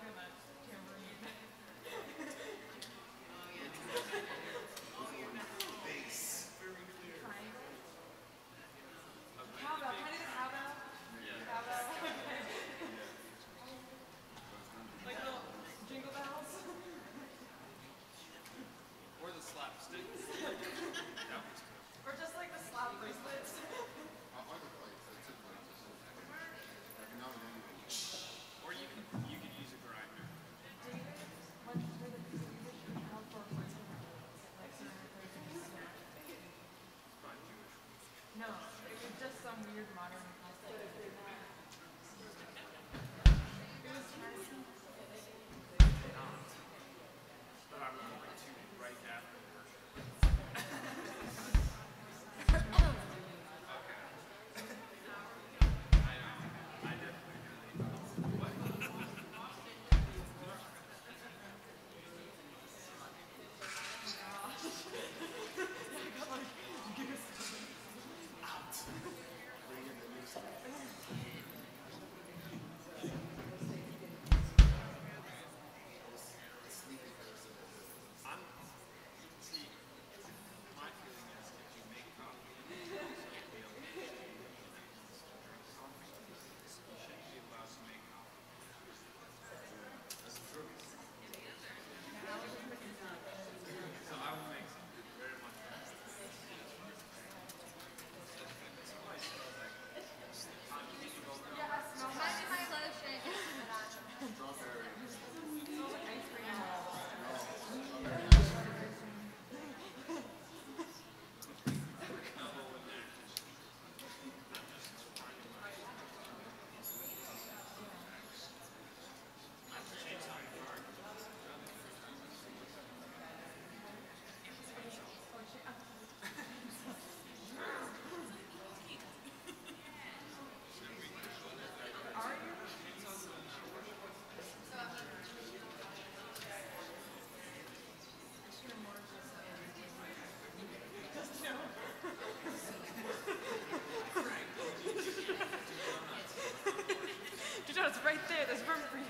It's right there. There's room for you.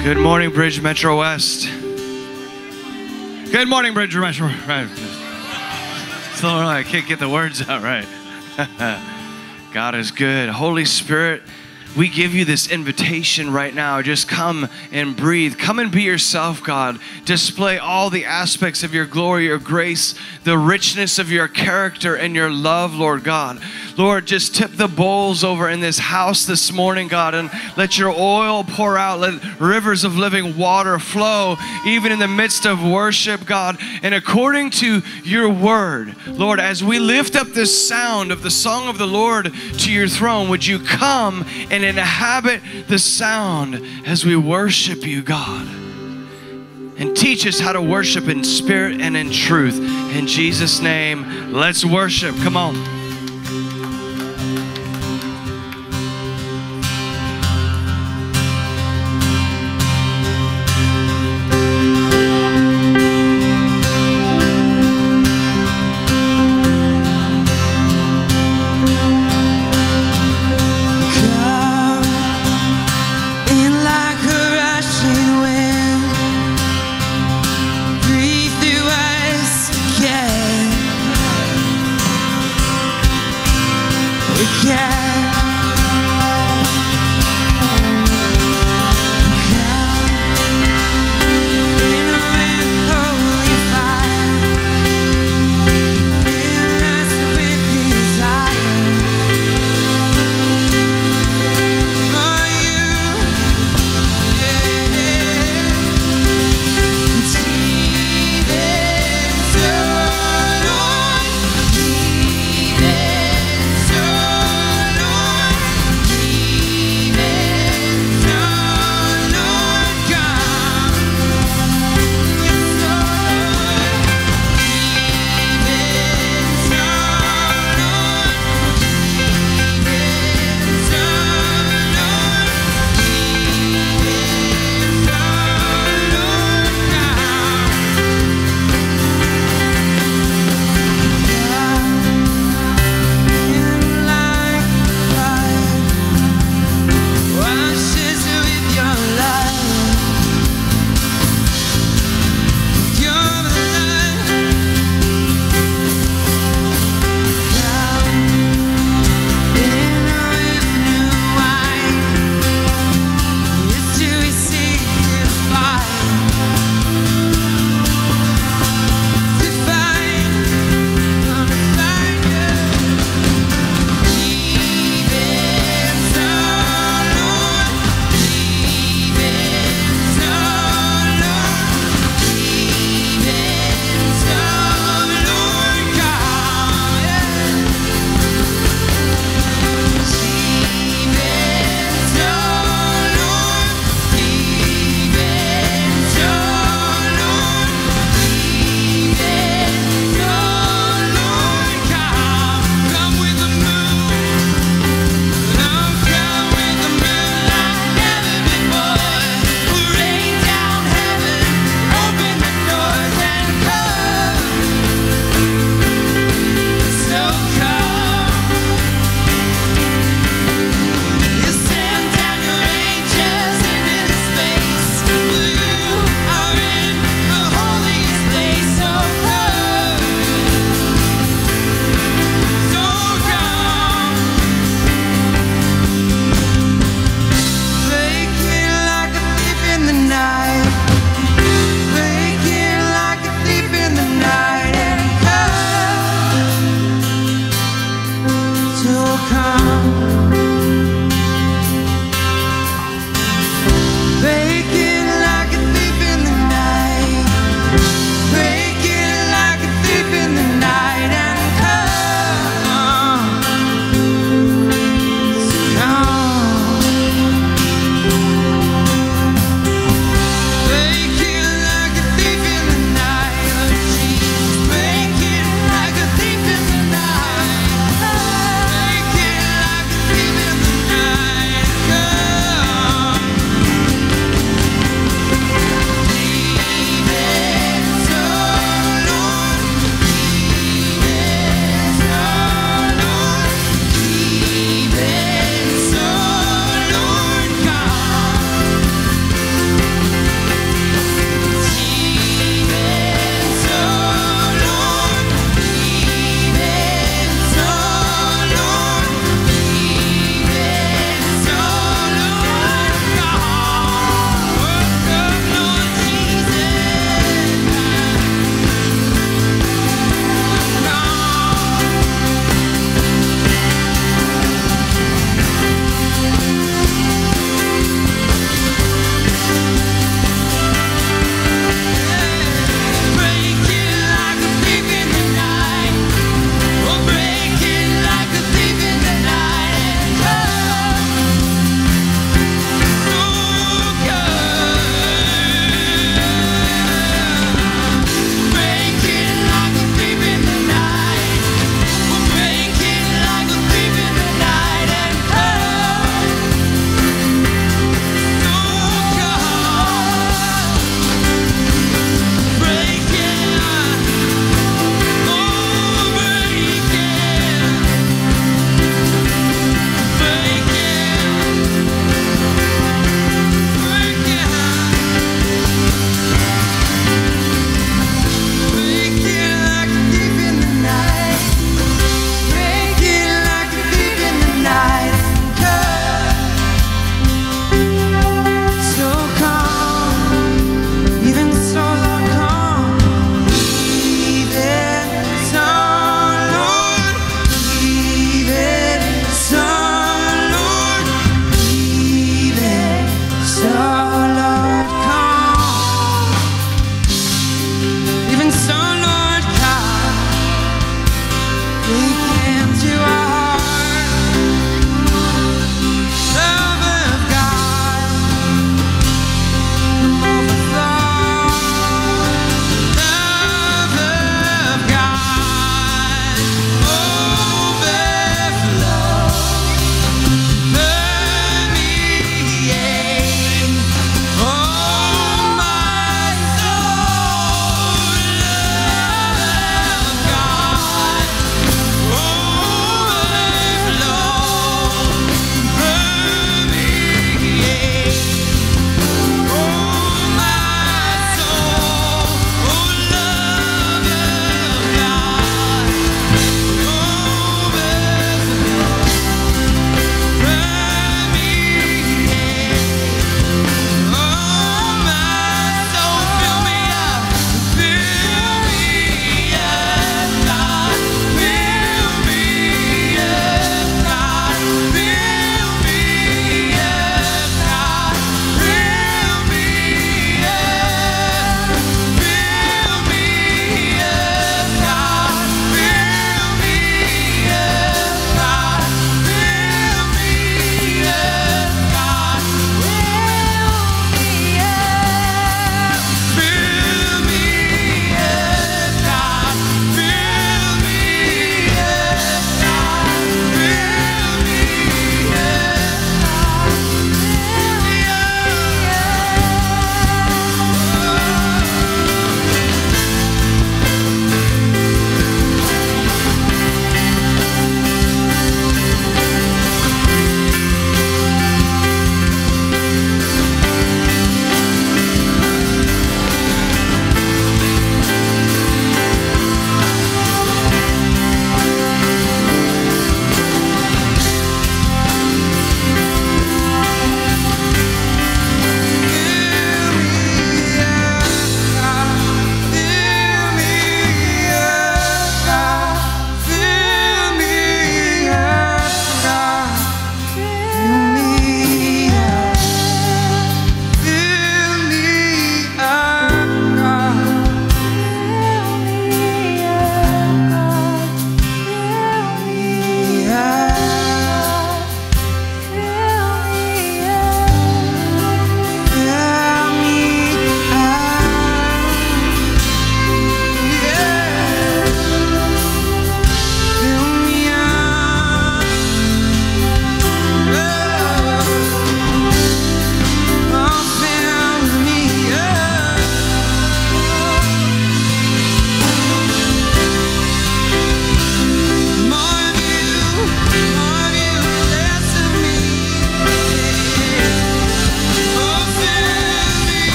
Good morning, Bridge Metro West. Good morning, Bridge Metro. Right. So I can't get the words out right. God is good. Holy Spirit, we give you this invitation right now. Just come and breathe. Come and be yourself, God. Display all the aspects of your glory, your grace, the richness of your character and your love, Lord God. Lord, just tip the bowls over in this house this morning, God, and let your oil pour out. Let rivers of living water flow even in the midst of worship, God. And according to your word, Lord, as we lift up this sound of the song of the Lord to your throne, would you come and inhabit the sound as we worship you, God? And teach us how to worship in spirit and in truth. In Jesus' name, let's worship. Come on.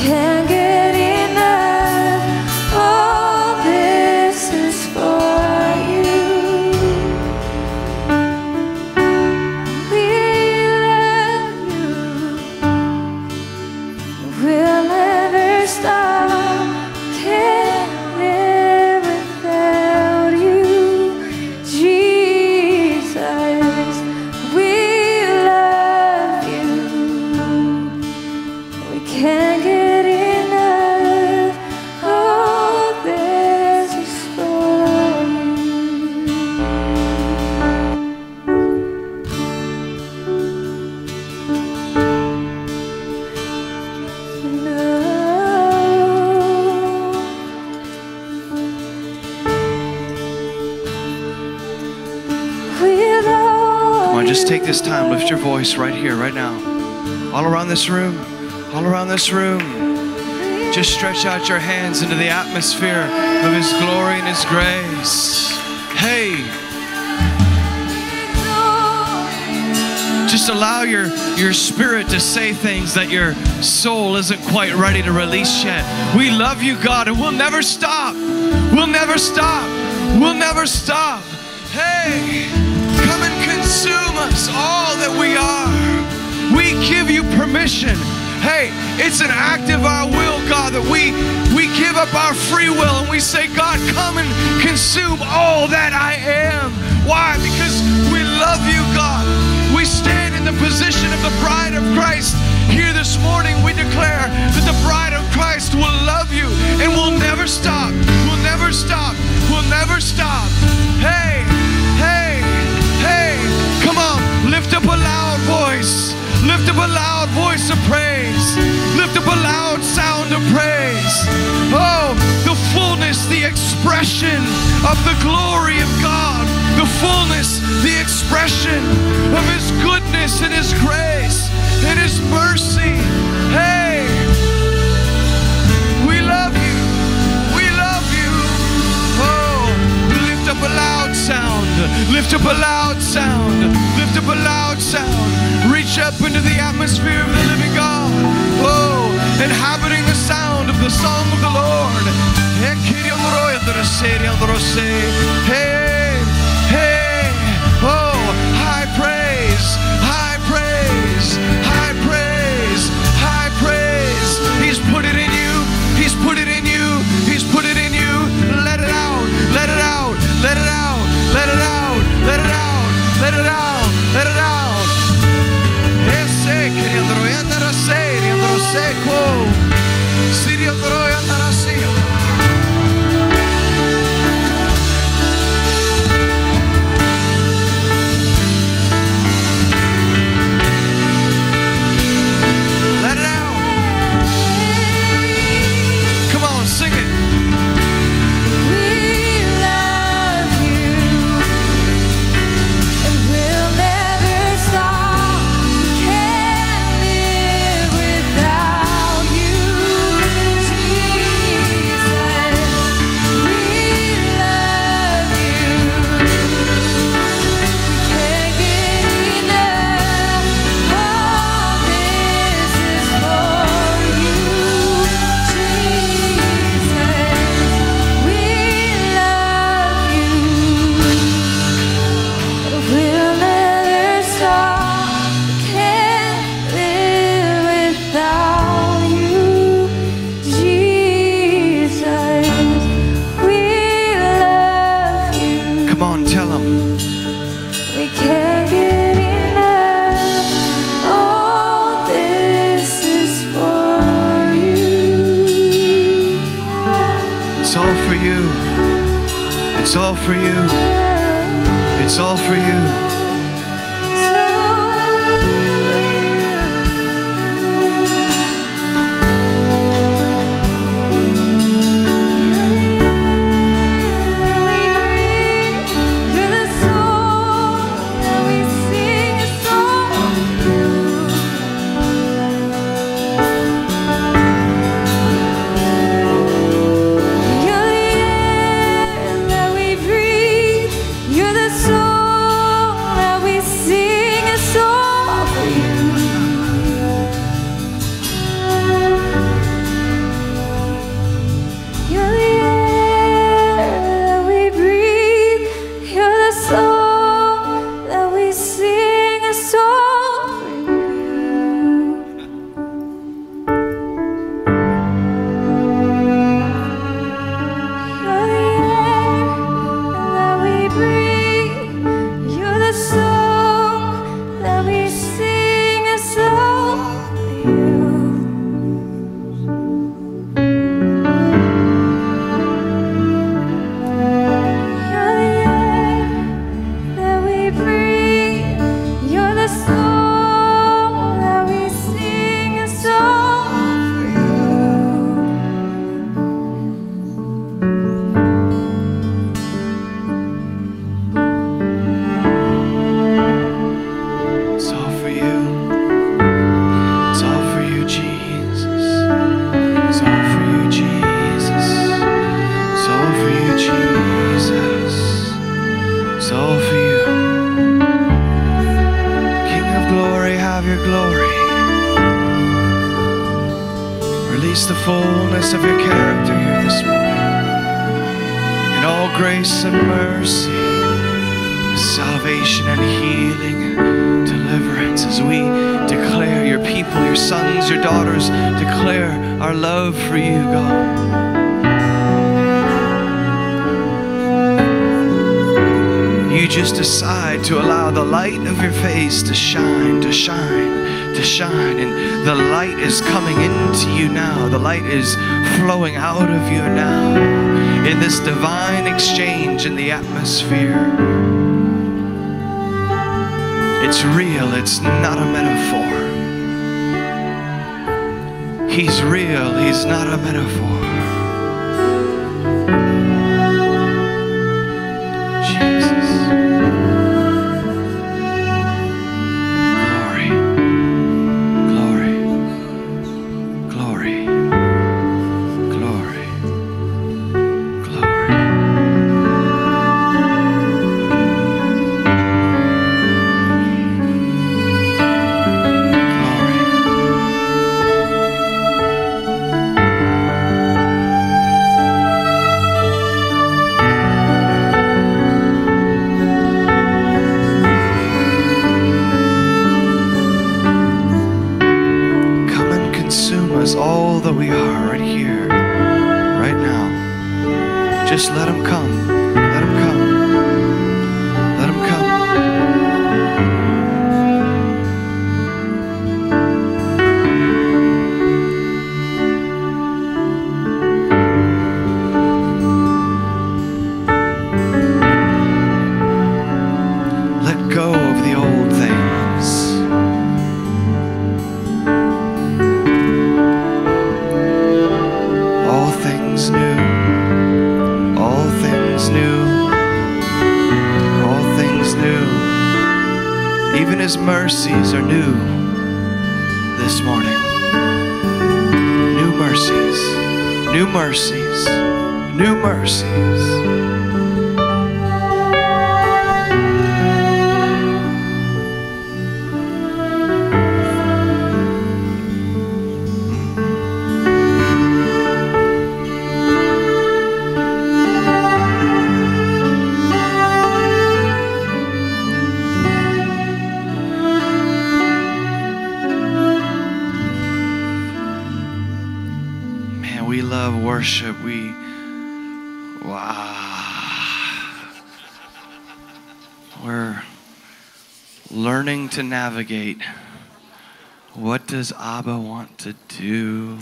can't get enough. All this is for you. We love you. We'll never stop. Can't live without you, Jesus. We love you. We can't get enough. All this is for you. No. Come on, just take this time. Lift your voice right here, right now. All around this room. All around this room. Just stretch out your hands into the atmosphere of His glory and His grace. Hey. Just allow your spirit to say things that your soul isn't quite ready to release yet. We love you, God, and we'll never stop. We'll never stop. We'll never stop. Hey, come and consume us, all that we are. We give you permission. Hey, it's an act of our will, God, that we give up our free will and we say, God, come and consume all that I am. Why? Because we love you, God. We stand in the position of the bride of Christ. Here this morning we declare that the bride of Christ will love you and will never stop. We'll never stop. We'll never stop. Hey, hey, hey, come on, lift up a loud voice. Lift up a loud voice of praise. Lift up a loud sound of praise. Oh, the fullness, the expression of the glory of God. The fullness, the expression of His goodness and His grace and His mercy. Hey, we love you. We love you. Oh, lift up a loud sound. Lift up a loud sound. Lift up a loud sound. Reach up into the atmosphere of the living God. Oh, inhabiting the sound of the song of the Lord. Hey, hey, oh, high praise, high praise, high praise, high praise. He's put it in you. He's put it in you. He's put it in you. Let it out. Let it out. Let it out. Let it out. Let it out. Let it out. Let it out. Let it out. Come on, sing it. We love you, and we'll never stop. Can't live without you, Jesus. We love you. Can't get enough. All this is for you, Jesus. We love you. We'll never stop. Can't live without you, Jesus. We love you. Come on, tell Him. We can't get enough. All this is for you. It's all for you. It's all for you. It's all for you. You're the song that we sing, a song of you. You're the air that we breathe. You're the soul fullness of your character here this morning. In all grace and mercy, salvation and healing and deliverance as we declare your people, your sons, your daughters, declare our love for you, God. You just decide to allow the light of your face to shine, to shine, to shine. And the light is coming into you now. The light is flowing out of you now in this divine exchange in the atmosphere. It's real. It's not a metaphor. He's real. He's not a metaphor. All that we are right here, right now. Just let him come. Let him come. Let him come. Let go of the old things. Even his mercies are new this morning. New mercies, new mercies, new mercies. We love worship. We're learning to navigate. What does Abba want to do?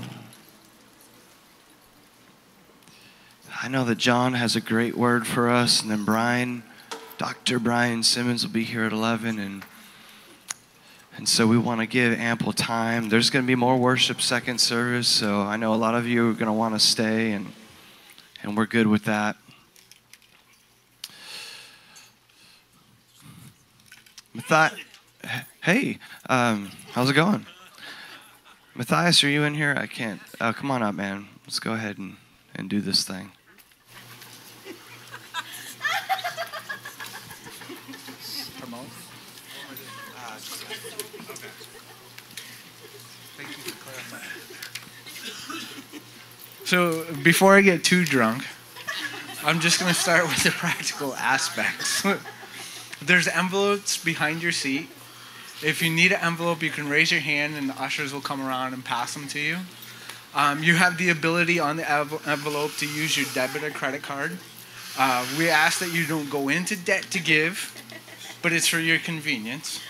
I know that John has a great word for us, and then Dr. Brian Simmons will be here at 11, and so we want to give ample time. There's going to be more worship second service, so I know a lot of you are going to want to stay, and we're good with that. Hey, how's it going? Matthias, are you in here? I can't. Come on up, man. Let's go ahead and do this thing. So before I get too drunk, I'm just going to start with the practical aspects. There's envelopes behind your seat. If you need an envelope, you can raise your hand and the ushers will come around and pass them to you. You have the ability on the envelope to use your debit or credit card. We ask that you don't go into debt to give, but it's for your convenience.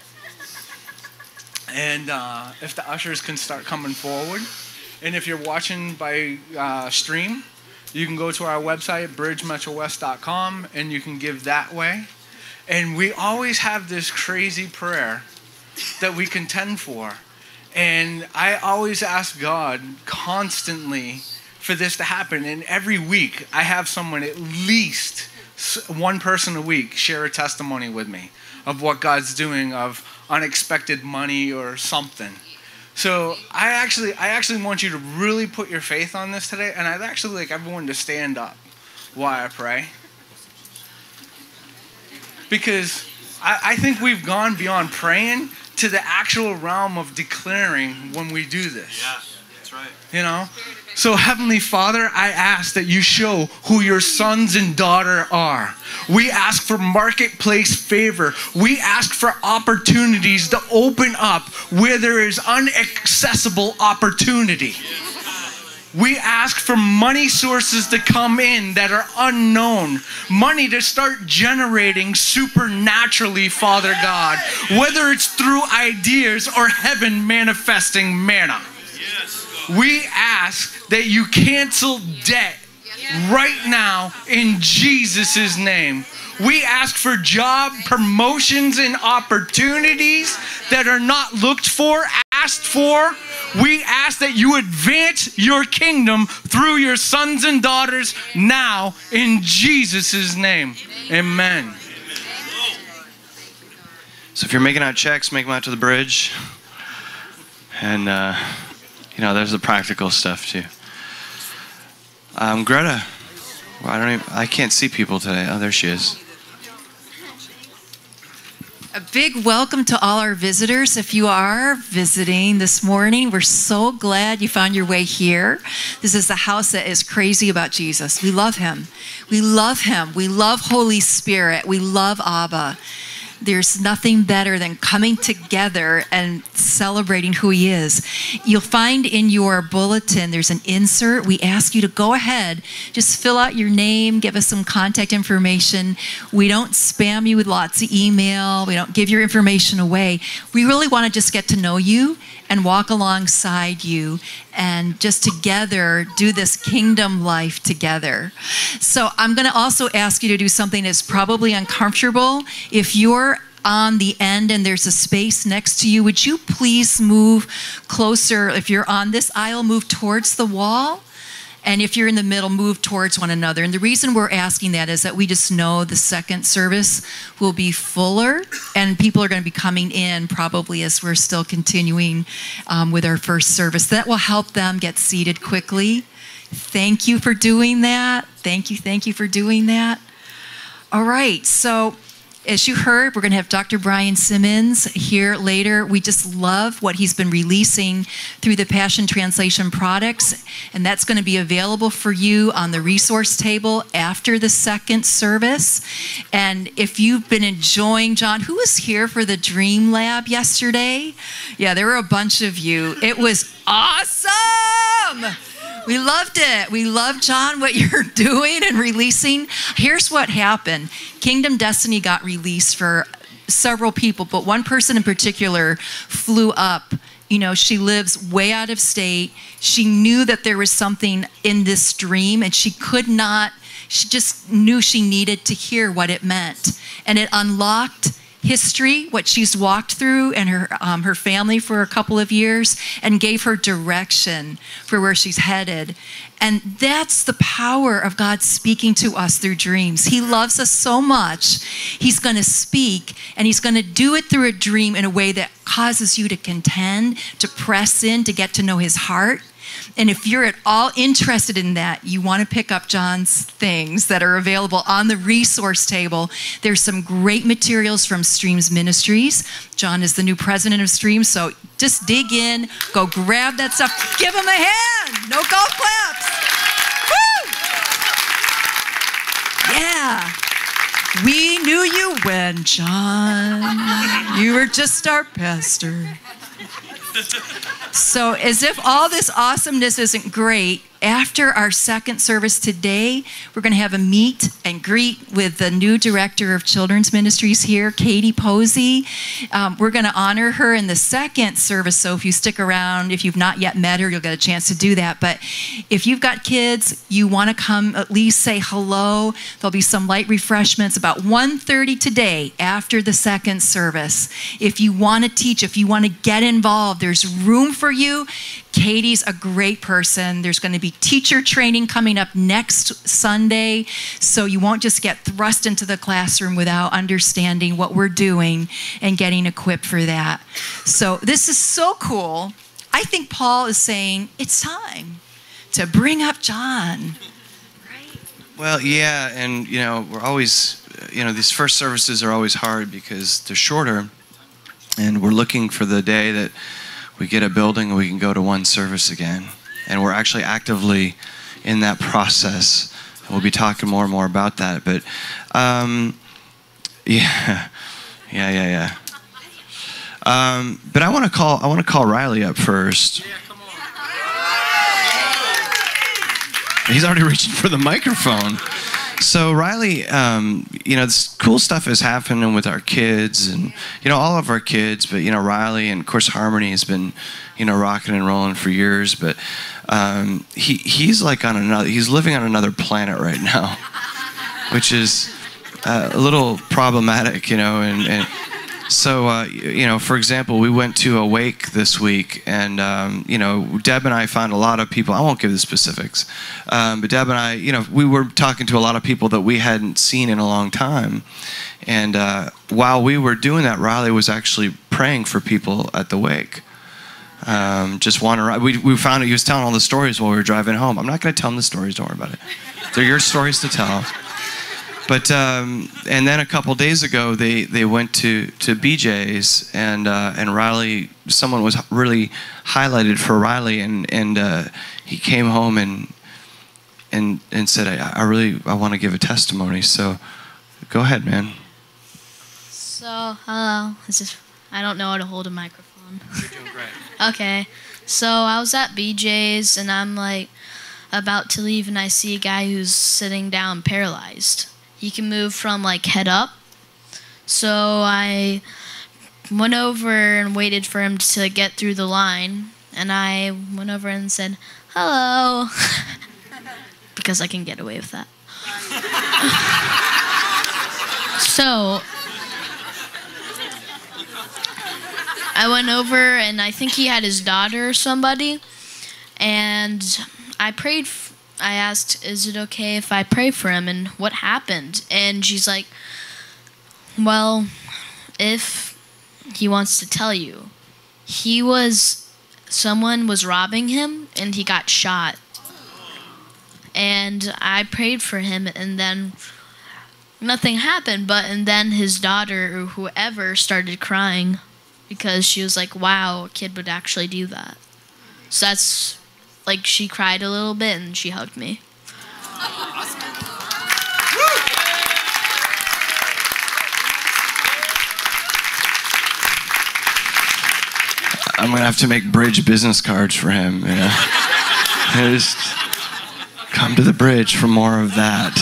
And if the ushers can start coming forward. And if you're watching by stream, you can go to our website, bridgemetrowest.com, and you can give that way. And we always have this crazy prayer that we contend for. And I always ask God constantly for this to happen. And every week, I have someone, at least one person a week, share a testimony with me of what God's doing, of unexpected money or something. So I actually want you to really put your faith on this today, and I'd actually like everyone to stand up while I pray. Because I think we've gone beyond praying to the actual realm of declaring when we do this. Yeah, that's right. You know? So Heavenly Father, I ask that you show who your sons and daughter are. We ask for marketplace favor. We ask for opportunities to open up where there is inaccessible opportunity. We ask for money sources to come in that are unknown. Money to start generating supernaturally, Father God. Whether it's through ideas or heaven manifesting manna. We ask that you cancel debt right now in Jesus' name. We ask for job promotions and opportunities that are not looked for, asked for. We ask that you advance your kingdom through your sons and daughters now in Jesus' name. Amen. So if you're making out checks, make them out to the bridge. And, there's the practical stuff too. Greta, I can't see people today. Oh, there she is. A big welcome to all our visitors. If you are visiting this morning, we're so glad you found your way here. This is the house that is crazy about Jesus. We love him. We love him. We love Holy Spirit. We love Abba. There's nothing better than coming together and celebrating who he is. You'll find in your bulletin, there's an insert. We ask you to go ahead, just fill out your name, give us some contact information. We don't spam you with lots of email. We don't give your information away. We really want to just get to know you and walk alongside you and just together do this kingdom life together. So I'm going to also ask you to do something that's probably uncomfortable. If you're on the end and there's a space next to you, would you please move closer? If you're on this aisle, move towards the wall. And if you're in the middle, move towards one another. And the reason we're asking that is that we just know the second service will be fuller and people are going to be coming in probably as we're still continuing with our first service. That will help them get seated quickly. Thank you for doing that. Thank you for doing that. All right, so as you heard, we're going to have Dr. Brian Simmons here later. We just love what he's been releasing through the Passion Translation products, and that's going to be available for you on the resource table after the second service. And if you've been enjoying, John, who was here for the Dream Lab yesterday? Yeah, there were a bunch of you. It was awesome! We loved it. We love, John, what you're doing and releasing. Here's what happened. Kingdom Destiny got released for several people, but one person in particular flew up. You know, she lives way out of state. She knew that there was something in this dream, and she just knew she needed to hear what it meant. And it unlocked history, what she's walked through, and her family for a couple of years, and gave her direction for where she's headed. And that's the power of God speaking to us through dreams. He loves us so much. He's going to speak, and he's going to do it through a dream in a way that causes you to contend, to press in, to get to know his heart. And if you're at all interested in that, you want to pick up John's things that are available on the resource table. There's some great materials from Streams Ministries. John is the new president of Streams, so just dig in, go grab that stuff. Give him a hand. No golf claps. Woo! Yeah. We knew you when, John. You were just our pastor. So as if all this awesomeness isn't great, after our second service today, we're going to have a meet and greet with the new director of children's ministries here, Katie Posey. We're going to honor her in the second service, so if you stick around, if you've not yet met her, you'll get a chance to do that. But if you've got kids, you want to come at least say hello. There'll be some light refreshments about 1:30 today after the second service. If you want to teach, if you want to get involved, there's room for you. Katie's a great person. There's going to be teacher training coming up next Sunday, so you won't just get thrust into the classroom without understanding what we're doing and getting equipped for that. So this is so cool. I think Paul is saying it's time to bring up John. Right? Well, yeah, and we're always, these first services are always hard because they're shorter, and we're looking for the day that we get a building and we can go to one service again. and we're actually actively in that process. And we'll be talking more and more about that. But yeah. But I want to call Riley up first. He's already reaching for the microphone. So Riley, this cool stuff is happening with our kids and, all of our kids, but, Riley and, of course, Harmony has been, rocking and rolling for years, but he's like he's living on another planet right now, which is a little problematic, and so, for example, we went to a wake this week, and, Deb and I found a lot of people. I won't give the specifics, but Deb and I, we were talking to a lot of people that we hadn't seen in a long time. And while we were doing that, Riley was actually praying for people at the wake. Just wandering. We found out he was telling all the stories while we were driving home. I'm not going to tell them the stories. Don't worry about it. They're your stories to tell. But and then a couple days ago, they went to BJ's, and Riley, someone was really highlighted for Riley, and he came home and said, I want to give a testimony. So go ahead, man. So hello, I don't know how to hold a microphone. You're doing great. Okay, so I was at BJ's, and I'm like about to leave, and I see a guy who's sitting down paralyzed. He can move from like head up. So I went over and waited for him to get through the line. And I went over and said, hello. Because I can get away with that. So I went over, and I think he had his daughter or somebody. And I prayed I asked, is it okay if I pray for him, and what happened? And she's like, well, if he wants to tell you, someone was robbing him, and he got shot. And I prayed for him, and then nothing happened, and then his daughter, or whoever, started crying, because she was like, wow, a kid would actually do that. So that's... like, she cried a little bit, and she hugged me. I'm going to have to make bridge business cards for him. Just come to the bridge for more of that.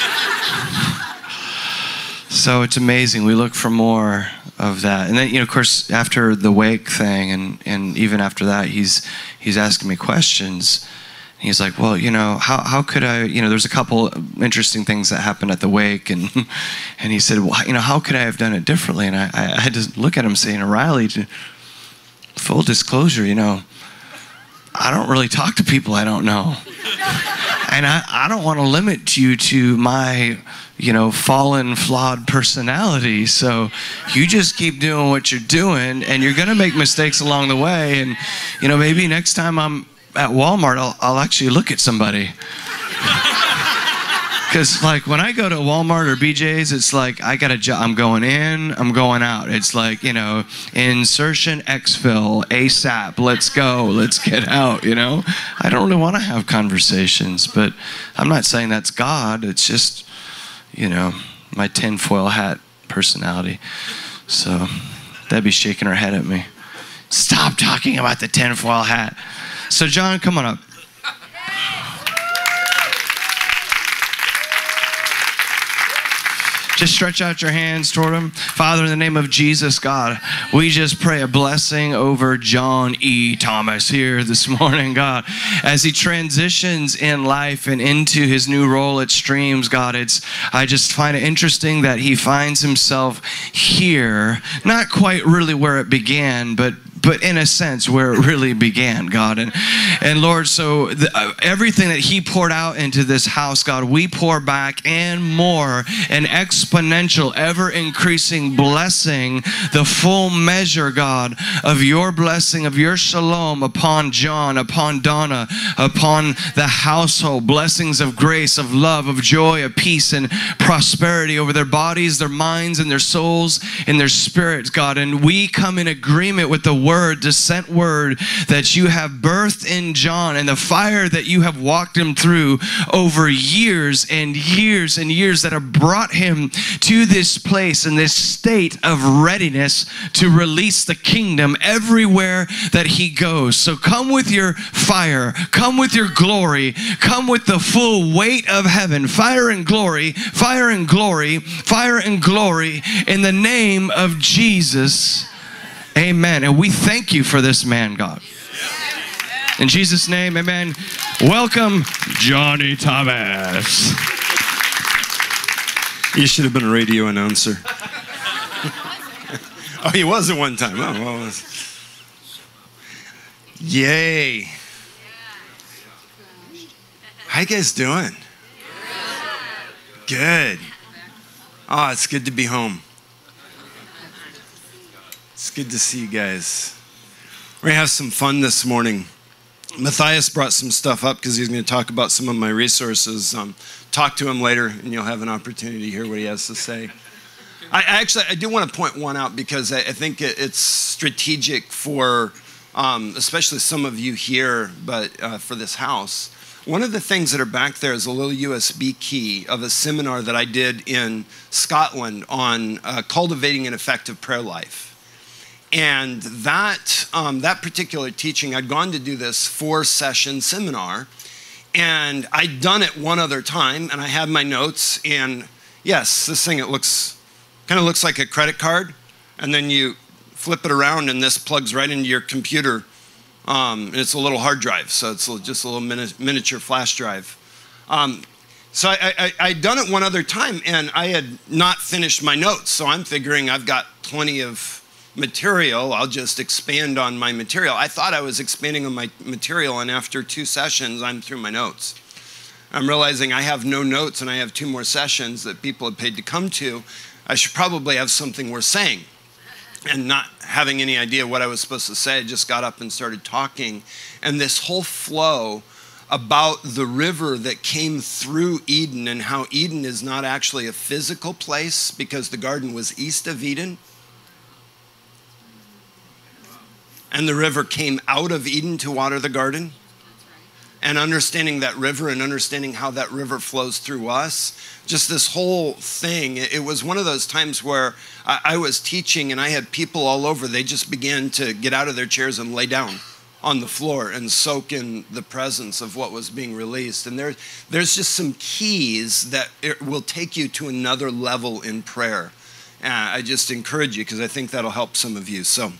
So it's amazing. We look for more of that. And then, of course, after the wake thing, and even after that, he's asking me questions. And he's like, well, how could I, there's a couple interesting things that happened at the wake. And he said, well, how could I have done it differently? And I had to look at him saying, Riley, full disclosure, I don't really talk to people I don't know. And I don't want to limit you to my, fallen, flawed personality. So you just keep doing what you're doing, and you're going to make mistakes along the way. And, maybe next time I'm at Walmart, I'll actually look at somebody. Because, like, when I go to Walmart or BJ's, it's like, I got a job. I'm going in, I'm going out. It's like, insertion, exfil, ASAP, let's go, let's get out, I don't really want to have conversations, but I'm not saying that's God. It's just, my tinfoil hat personality. So, Debbie's shaking her head at me. Stop talking about the tinfoil hat. So, John, come on up. Just stretch out your hands toward him. Father, in the name of Jesus, God, we just pray a blessing over John E. Thomas here this morning, God. As he transitions in life and into his new role at Streams, God, I just find it interesting that he finds himself here, not quite really where it began, but in a sense where it really began, God. And Lord, so everything that he poured out into this house, God, we pour back and more, an exponential, ever-increasing blessing, the full measure, God, of your blessing, of your shalom upon John, upon Donna, upon the household, blessings of grace, of love, of joy, of peace, and prosperity over their bodies, their minds, and their souls, and their spirits, God. And we come in agreement with the word, the sent word that you have birthed in John, and the fire that you have walked him through over years and years and years that have brought him to this place and this state of readiness to release the kingdom everywhere that he goes. So come with your fire, come with your glory, come with the full weight of heaven. Fire and glory, fire and glory, fire and glory in the name of Jesus. Amen. And we thank you for this man, God. In Jesus' name, amen. Welcome, Johnny Thomas. You should have been a radio announcer. Oh, he was at one time. Oh, well. Yay. How you guys doing? Good. Oh, it's good to be home. It's good to see you guys. We're going to have some fun this morning. Matthias brought some stuff up because he's going to talk about some of my resources. Talk to him later, and you'll have an opportunity to hear what he has to say. I do want to point one out because I think it's strategic for, especially some of you here, but for this house. One of the things that are back there is a little USB key of a seminar that I did in Scotland on cultivating an effective prayer life. And that particular teaching, I'd gone to do this 4-session seminar, and I'd done it one other time, and I had my notes, and yes, this thing, it kind of looks like a credit card, and then you flip it around, and this plugs right into your computer, and it's a little hard drive, so it's just a little miniature flash drive. So I'd done it one other time, and I had not finished my notes, so I'm figuring I've got plenty of material. I'll just expand on my material. I thought I was expanding on my material, and after 2 sessions, I'm through my notes. I'm realizing I have no notes, and I have 2 more sessions that people have paid to come to. I should probably have something worth saying. And not having any idea what I was supposed to say, I just got up and started talking. And this whole flow about the river that came through Eden and how Eden is not actually a physical place because the garden was east of Eden. And the river came out of Eden to water the garden. And understanding that river and understanding how that river flows through us, just this whole thing, it was one of those times where I was teaching and I had people all over. They just began to get out of their chairs and lay down on the floor and soak in the presence of what was being released. And there's just some keys that it will take you to another level in prayer. I just encourage you because I think that'll help some of you. So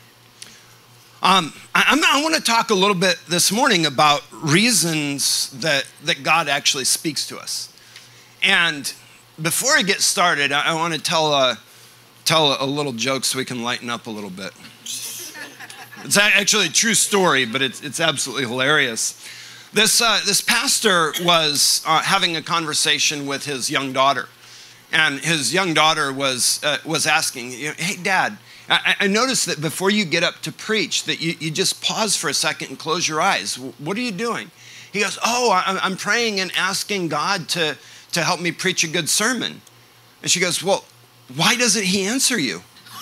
I want to talk a little bit this morning about reasons that God actually speaks to us. And before I get started, I want to tell a little joke so we can lighten up a little bit. It's actually a true story, but it's absolutely hilarious. This pastor was having a conversation with his young daughter, and his young daughter was asking, "Hey, Dad, I noticed that before you get up to preach that you just pause for a second and close your eyes. What are you doing?" He goes, "Oh, I'm praying and asking God to help me preach a good sermon." And she goes, "Well, why doesn't he answer you?"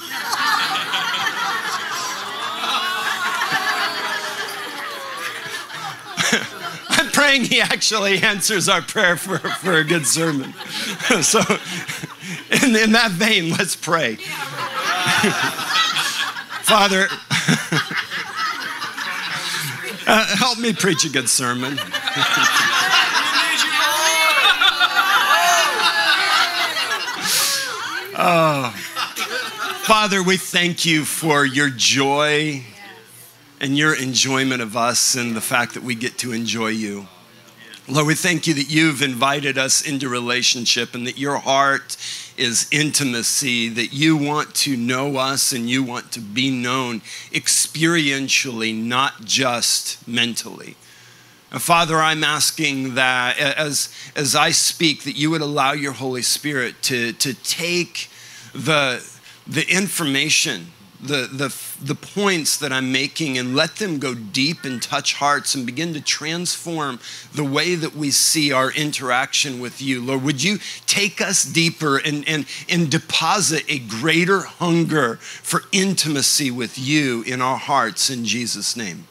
I'm praying he actually answers our prayer for a good sermon. So in that vein, let's pray. Father, help me preach a good sermon. Father, we thank you for your joy and your enjoyment of us and the fact that we get to enjoy you. Lord, we thank you that you've invited us into relationship and that your heart is intimacy, that you want to know us and you want to be known experientially, not just mentally. And Father, I'm asking that as I speak, that you would allow your Holy Spirit to take the information the points that I'm making and let them go deep and touch hearts and begin to transform the way that we see our interaction with you. Lord, would you take us deeper and deposit a greater hunger for intimacy with you in our hearts in Jesus' name.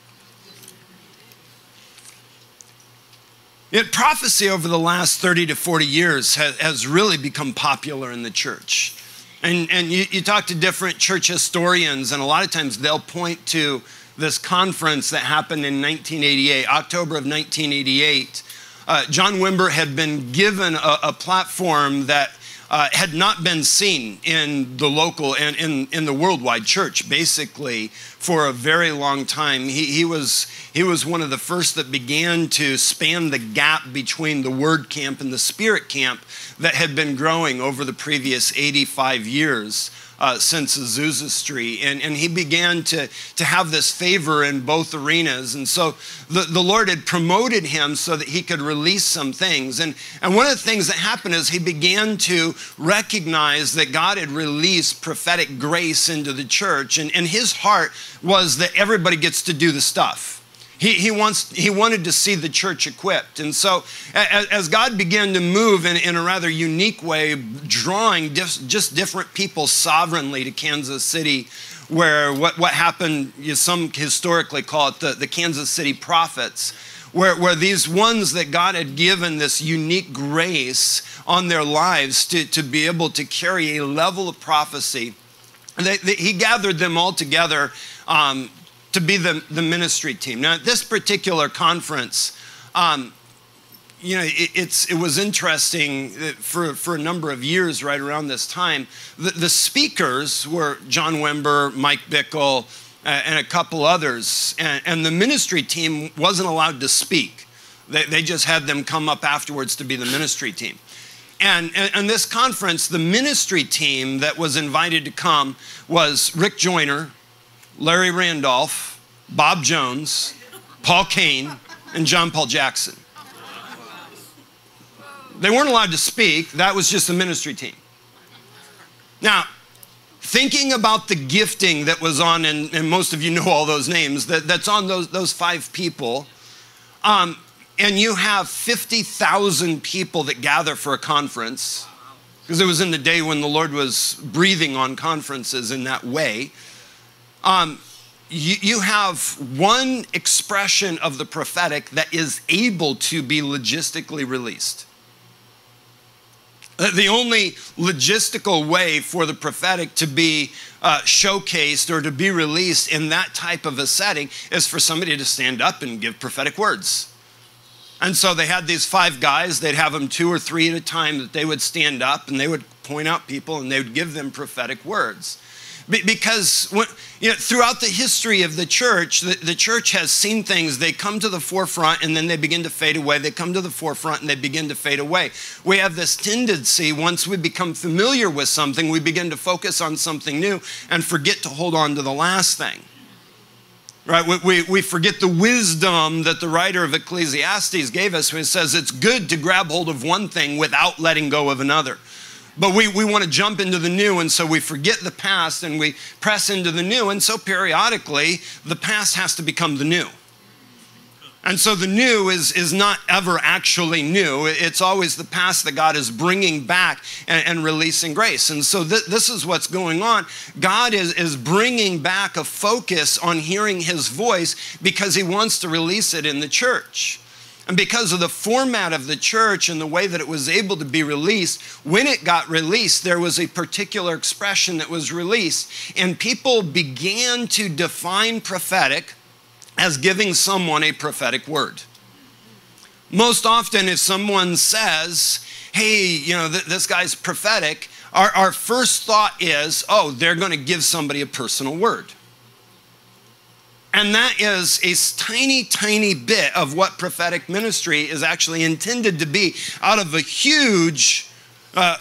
Prophecy over the last 30 to 40 years has really become popular in the church. And you talk to different church historians, and a lot of times they'll point to this conference that happened in 1988, October of 1988. John Wimber had been given a platform that had not been seen in the local and in the worldwide church, basically, for a very long time. He was one of the first that began to span the gap between the Word camp and the Spirit camp that had been growing over the previous 85 years since Azusa Street. And he began to have this favor in both arenas. And so the Lord had promoted him so that he could release some things. And one of the things that happened is he began to recognize that God had released prophetic grace into the church. And his heart was that everybody gets to do the stuff. He wanted to see the church equipped. And so as God began to move in a rather unique way, drawing just different people sovereignly to Kansas City, where what happened, some historically call it the Kansas City prophets, where these ones that God had given this unique grace on their lives to be able to carry a level of prophecy. And he gathered them all together to be the ministry team. Now, at this particular conference, it was interesting for a number of years right around this time. The speakers were John Wimber, Mike Bickle, and a couple others. And the ministry team wasn't allowed to speak. They just had them come up afterwards to be the ministry team. And this conference, the ministry team that was invited to come was Rick Joyner, Larry Randolph, Bob Jones, Paul Cain, and John Paul Jackson. They weren't allowed to speak. That was just the ministry team. Now, thinking about the gifting that was on, and most of you know all those names, that's on those 5 people, and you have 50,000 people that gather for a conference, because it was in the day when the Lord was breathing on conferences in that way. You have one expression of the prophetic that is able to be logistically released. The only logistical way for the prophetic to be showcased or to be released in that type of a setting is for somebody to stand up and give prophetic words. And so they had these 5 guys. They'd have them 2 or 3 at a time that they would stand up and they would point out people and they would give them prophetic words. Because throughout the history of the church has seen things. They come to the forefront and then they begin to fade away. They come to the forefront and they begin to fade away. We have this tendency, once we become familiar with something, we begin to focus on something new and forget to hold on to the last thing. Right? We forget the wisdom that the writer of Ecclesiastes gave us when he says it's good to grab hold of one thing without letting go of another. But we want to jump into the new, and so we forget the past and we press into the new. And so periodically, the past has to become the new. And so the new is not ever actually new. It's always the past that God is bringing back and releasing grace. And so this is what's going on. God is bringing back a focus on hearing his voice because he wants to release it in the church. And because of the format of the church and the way that it was able to be released, when it got released, there was a particular expression that was released. And people began to define prophetic as giving someone a prophetic word. Most often, if someone says, hey, this guy's prophetic, our first thought is, oh, they're going to give somebody a personal word. And that is a tiny, tiny bit of what prophetic ministry is actually intended to be out of a huge, a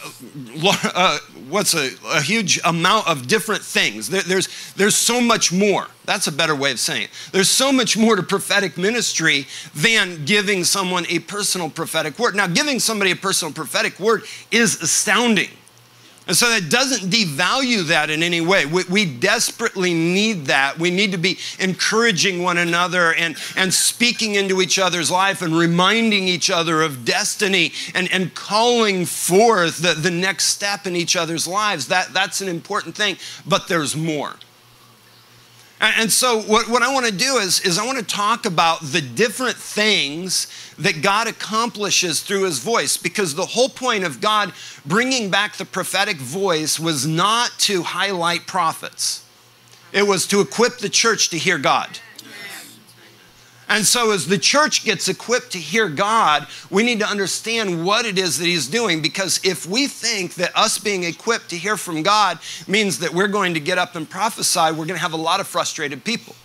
huge amount of different things. There's so much more. That's a better way of saying it. There's so much more to prophetic ministry than giving someone a personal prophetic word. Now, giving somebody a personal prophetic word is astounding. And so that doesn't devalue that in any way. We desperately need that. We need to be encouraging one another and speaking into each other's life and reminding each other of destiny and calling forth the next step in each other's lives. That's an important thing, but there's more. And so what I want to do is I want to talk about the different things that God accomplishes through his voice, because the whole point of God bringing back the prophetic voice was not to highlight prophets. It was to equip the church to hear God. And so as the church gets equipped to hear God, we need to understand what it is that he's doing, because if we think that us being equipped to hear from God means that we're going to get up and prophesy, we're going to have a lot of frustrated people.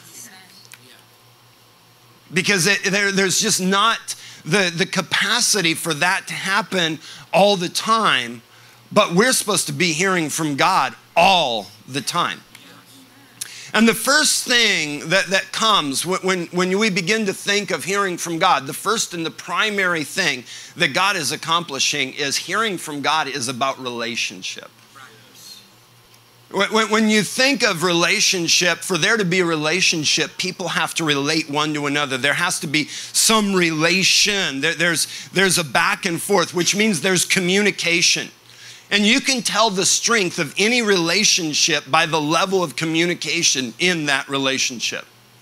Because there's just not the capacity for that to happen all the time, but we're supposed to be hearing from God all the time. And the first thing that comes when we begin to think of hearing from God, the first and the primary thing that God is accomplishing is hearing from God is about relationship. When you think of relationship, for there to be a relationship, people have to relate one to another. There has to be some relation. There's a back and forth, which means there's communication. And you can tell the strength of any relationship by the level of communication in that relationship.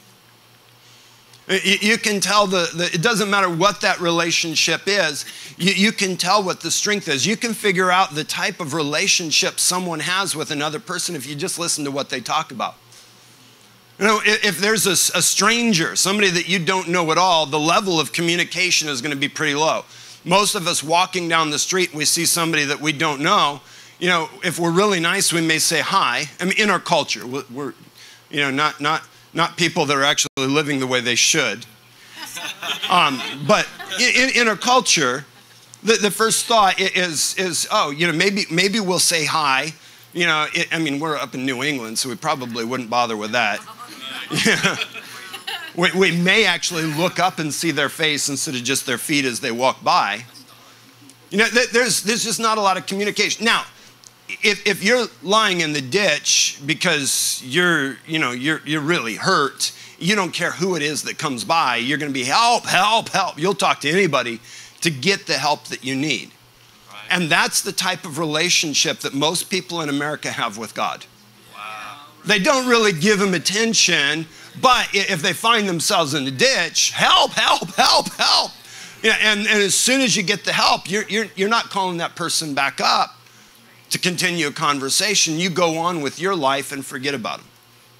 You can tell it doesn't matter what that relationship is, you can tell what the strength is. You can figure out the type of relationship someone has with another person if you just listen to what they talk about. You know, if there's a stranger, somebody that you don't know at all, the level of communication is going to be pretty low. Most of us walking down the street, we see somebody that we don't know. You know, if we're really nice, we may say hi. I mean, in our culture, we're you know, not people that are actually living the way they should. But in our culture, the first thought is oh, you know, maybe we'll say hi. You know, I mean, we're up in New England, so we probably wouldn't bother with that. Yeah. We may actually look up and see their face instead of just their feet as they walk by. You know, there's just not a lot of communication. Now, if you're lying in the ditch because you're really hurt, you don't care who it is that comes by. You're going to be help, help, help. You'll talk to anybody to get the help that you need. Right. And that's the type of relationship that most people in America have with God. Wow. They don't really give him attention. But if they find themselves in the ditch, help, help, help, help. Yeah, and as soon as you get the help, you're not calling that person back up to continue a conversation. You go on with your life and forget about them.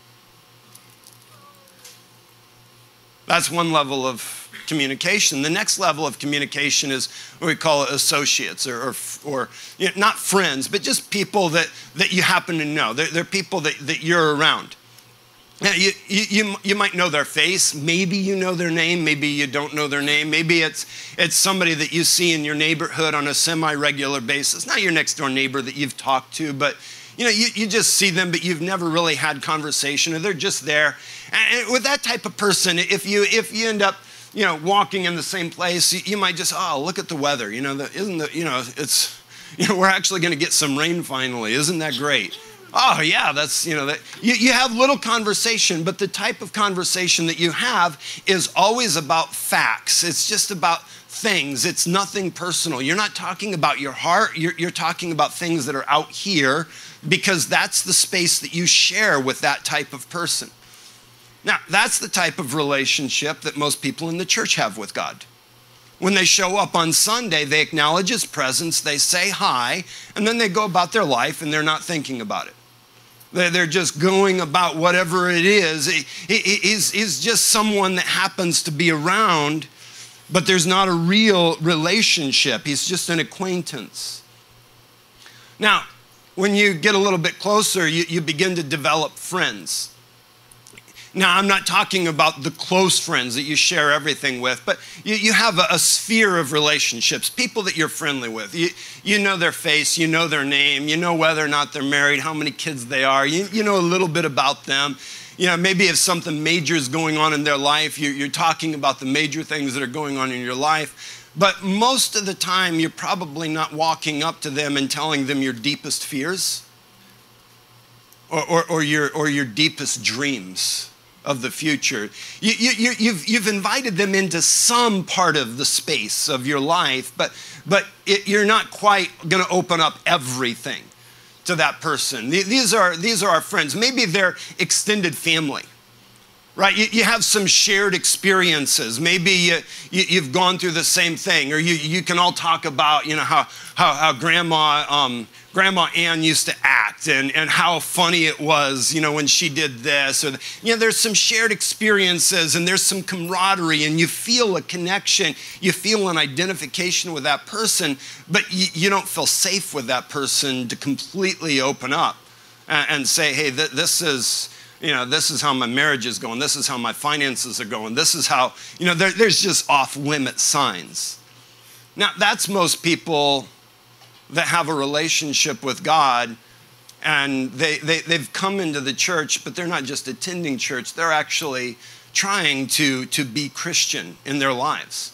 That's one level of communication. The next level of communication is what we call associates or you know, not friends, but just people that you happen to know. They're people that you're around. Now, you might know their face. Maybe you know their name. Maybe you don't know their name. Maybe it's somebody that you see in your neighborhood on a semi-regular basis. Not your next door neighbor that you've talked to, but you know, you just see them, but you've never really had conversation, or they're just there. And with that type of person, if you end up, you know, walking in the same place, you might just, oh, look at the weather. You know, we're actually going to get some rain finally. Isn't that great? Oh, yeah, that's, you know, that you have little conversation, but the type of conversation that you have is always about facts. It's just about things. It's nothing personal. You're not talking about your heart. You're talking about things that are out here, because that's the space that you share with that type of person. Now, that's the type of relationship that most people in the church have with God. When they show up on Sunday, they acknowledge his presence, they say hi, and then they go about their life and they're not thinking about it. They're just going about whatever it is. He's just someone that happens to be around, but there's not a real relationship. He's just an acquaintance. Now, when you get a little bit closer, you begin to develop friends. Now, I'm not talking about the close friends that you share everything with, but you have a sphere of relationships, people that you're friendly with. You know their face, you know their name, you know whether or not they're married, how many kids they are, you know a little bit about them. maybe if something major is going on in their life, you're talking about the major things that are going on in your life. But most of the time, you're probably not walking up to them and telling them your deepest fears or your deepest dreams of the future. You've invited them into some part of the space of your life, but you're not quite going to open up everything to that person. These are our friends. Maybe they're extended family, right? You have some shared experiences. Maybe you've gone through the same thing, or you can all talk about how Grandma Ann used to act and how funny it was, when she did this. Or there's some shared experiences and there's some camaraderie and you feel a connection. You feel an identification with that person, but you don't feel safe with that person to completely open up and say, hey, this is how my marriage is going. This is how my finances are going. This is how, there's just off-limit signs. Now, that's most people that have a relationship with God, and they've come into the church, but they're not just attending church. They're actually trying to be Christian in their lives.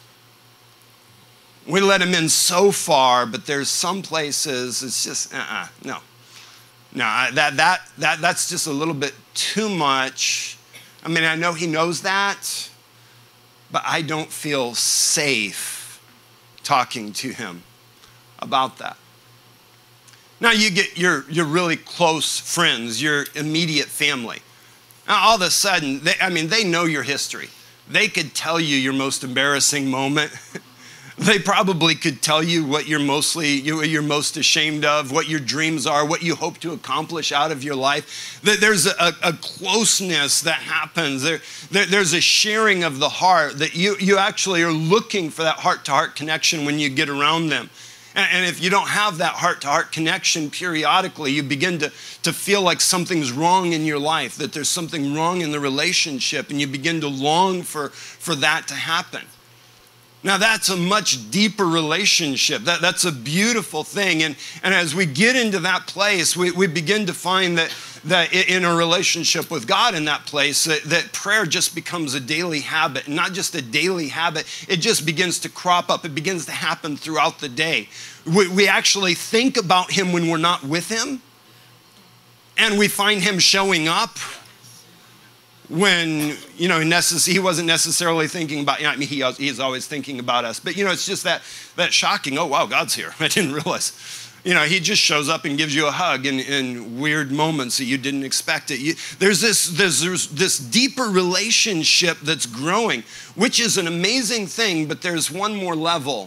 We let them in so far, but there's some places it's just, no. No, that's just a little bit too much. I mean, I know he knows that, but I don't feel safe talking to him about that. Now you get your really close friends, your immediate family. Now all of a sudden, they know your history. They could tell you your most embarrassing moment. They probably could tell you what you're most ashamed of, what your dreams are, what you hope to accomplish out of your life. There's a closeness that happens. There's a sharing of the heart that you actually are looking for that heart-to-heart connection when you get around them. And if you don't have that heart-to-heart connection periodically, you begin to feel like something's wrong in your life, that there's something wrong in the relationship, and you begin to long for that to happen. Now, that's a much deeper relationship. That's a beautiful thing. And as we get into that place, we begin to find that in a relationship with God in that place, that prayer just becomes a daily habit. And not just a daily habit, it just begins to crop up. It begins to happen throughout the day. We actually think about him when we're not with him. And we find him showing up when, he wasn't necessarily thinking about, he's always thinking about us. But, it's just that shocking, oh, wow, God's here. I didn't realize. He just shows up and gives you a hug in weird moments that you didn't expect it. There's this deeper relationship that's growing, which is an amazing thing, but there's one more level.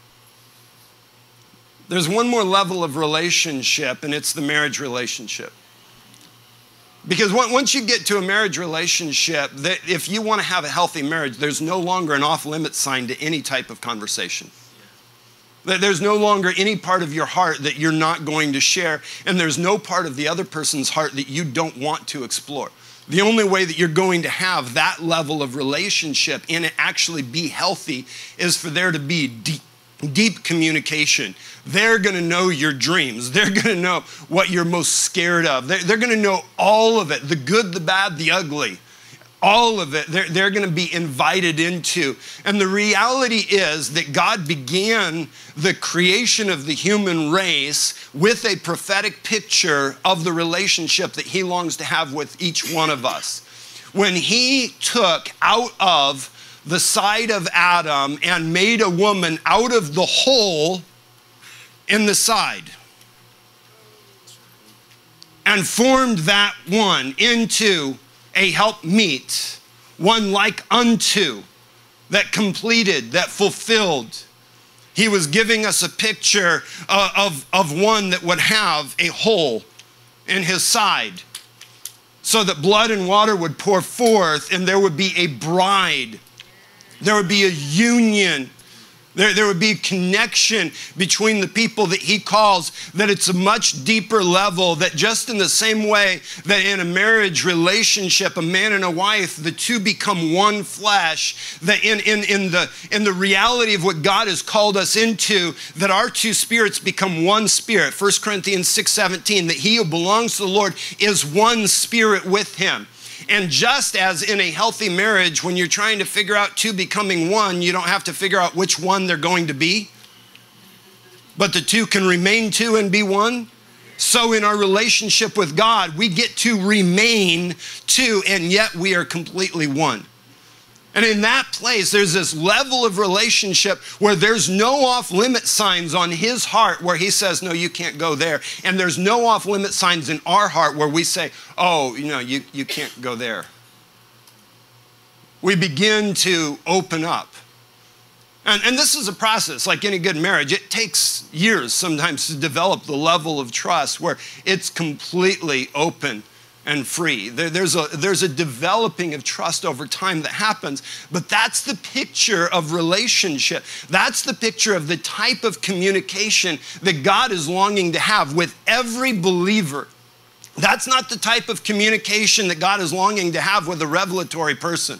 There's one more level of relationship, and it's the marriage relationship. Because once you get to a marriage relationship, if you want to have a healthy marriage, there's no longer an off-limit sign to any type of conversation. There's no longer any part of your heart that you're not going to share, and there's no part of the other person's heart that you don't want to explore. The only way that you're going to have that level of relationship and it actually be healthy is for there to be deep communication. They're going to know your dreams. They're going to know what you're most scared of. They're going to know all of it, the good, the bad, the ugly. All of it, they're going to be invited into. And the reality is that God began the creation of the human race with a prophetic picture of the relationship that he longs to have with each one of us. When he took out of the side of Adam and made a woman out of the hole in the side and formed that one into a helpmeet, one like unto, that completed, that fulfilled. He was giving us a picture of one that would have a hole in his side so that blood and water would pour forth and there would be a bride. There would be a union. There would be a connection between the people that he calls, that it's a much deeper level, that just in the same way that in a marriage relationship, a man and a wife, the two become one flesh, that in the reality of what God has called us into, that our two spirits become one spirit. 1 Corinthians 6:17, that he who belongs to the Lord is one spirit with him. And just as in a healthy marriage, when you're trying to figure out two becoming one, you don't have to figure out which one they're going to be, but the two can remain two and be one. So in our relationship with God, we get to remain two, and yet we are completely one. And in that place, there's this level of relationship where there's no off-limit signs on his heart where he says, no, you can't go there. And there's no off-limit signs in our heart where we say, oh, you can't go there. We begin to open up. And this is a process, like any good marriage. It takes years sometimes to develop the level of trust where it's completely open and free. There's a developing of trust over time that happens, but that's the picture of relationship. That's the picture of the type of communication that God is longing to have with every believer. That's not the type of communication that God is longing to have with a revelatory person.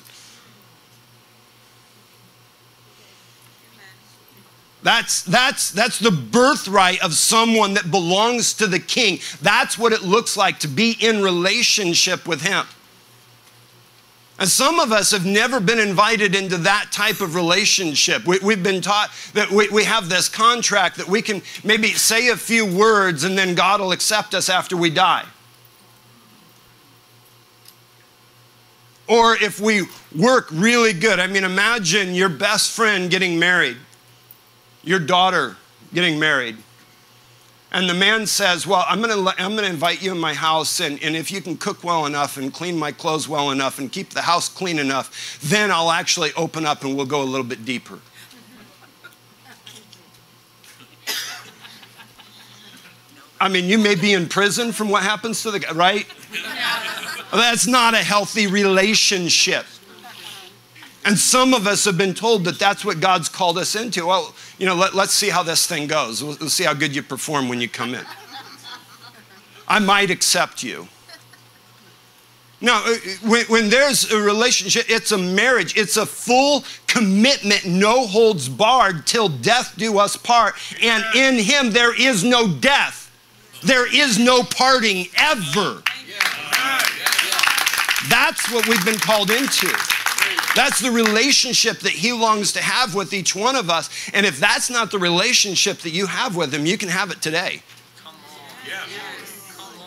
That's the birthright of someone that belongs to the King. That's what it looks like to be in relationship with him. And some of us have never been invited into that type of relationship. We've been taught that we have this contract that we can maybe say a few words and then God will accept us after we die. Or if we work really good. I mean, imagine your best friend getting married. Your daughter getting married. And the man says, well, I'm gonna invite you in my house, and if you can cook well enough and clean my clothes well enough and keep the house clean enough, then I'll actually open up and we'll go a little bit deeper. I mean, you may be in prison from what happens to the guy, right? That's not a healthy relationship. And some of us have been told that that's what God's called us into. Well, let's see how this thing goes. We'll see how good you perform when you come in. I might accept you. Now, when there's a relationship, it's a marriage. It's a full commitment, no holds barred, till death do us part. And in him there is no death. There is no parting ever. That's what we've been called into. That's the relationship that he longs to have with each one of us. And if that's not the relationship that you have with him, you can have it today. Come on. Yes. Come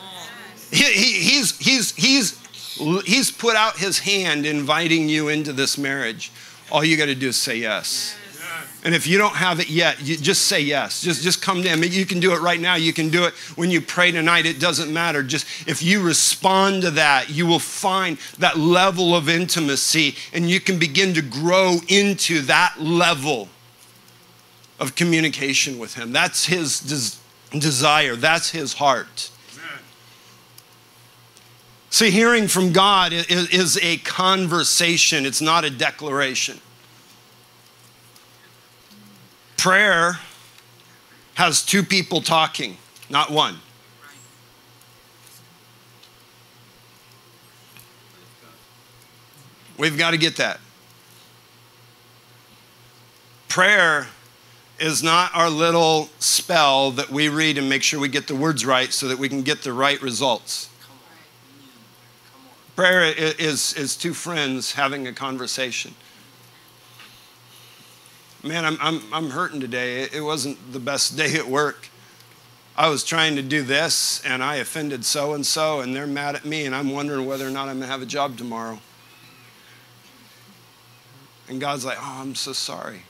on. He's put out his hand inviting you into this marriage. All you got to do is say yes. And if you don't have it yet, you just say yes. Just come to him. You can do it right now. You can do it when you pray tonight. It doesn't matter. Just if you respond to that, you will find that level of intimacy, and you can begin to grow into that level of communication with him. That's his desire. That's his heart. Amen. See, hearing from God is a conversation. It's not a declaration. Prayer has two people talking, not one. We've got to get that. Prayer is not our little spell that we read and make sure we get the words right so that we can get the right results. Prayer is two friends having a conversation. Man, I'm hurting today. It wasn't the best day at work. I was trying to do this, and I offended so-and-so, and they're mad at me, and I'm wondering whether or not I'm going to have a job tomorrow. And God's like, oh, I'm so sorry.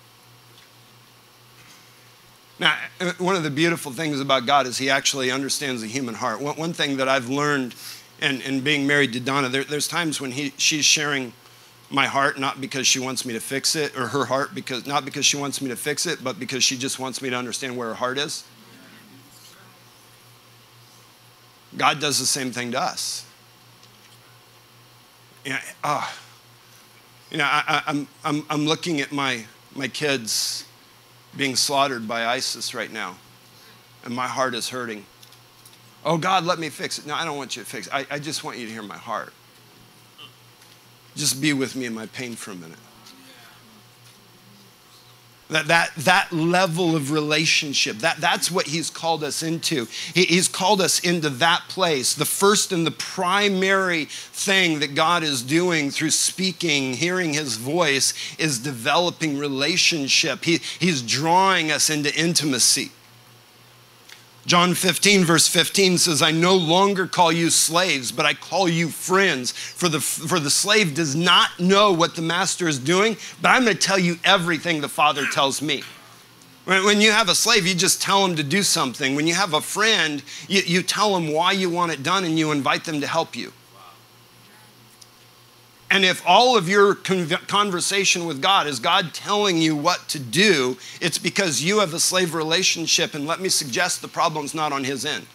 Now, one of the beautiful things about God is he actually understands the human heart. One thing that I've learned in being married to Donna, there's times when she's sharing my heart, not because she wants me to fix it, or her heart, not because she wants me to fix it, but because she just wants me to understand where her heart is. God does the same thing to us. I'm looking at my kids being slaughtered by ISIS right now, and my heart is hurting. Oh, God, let me fix it. No, I don't want you to fix it. I just want you to hear my heart. Just be with me in my pain for a minute. That level of relationship, that's what he's called us into. He's called us into that place. The first and the primary thing that God is doing through speaking, hearing his voice, is developing relationship. He's drawing us into intimacy. John 15, verse 15 says, I no longer call you slaves, but I call you friends. For the slave does not know what the master is doing, but I'm going to tell you everything the Father tells me. When you have a slave, you just tell him to do something. When you have a friend, you tell him why you want it done and you invite them to help you. And if all of your conversation with God is God telling you what to do, it's because you have a slave relationship. And let me suggest the problem's not on his end.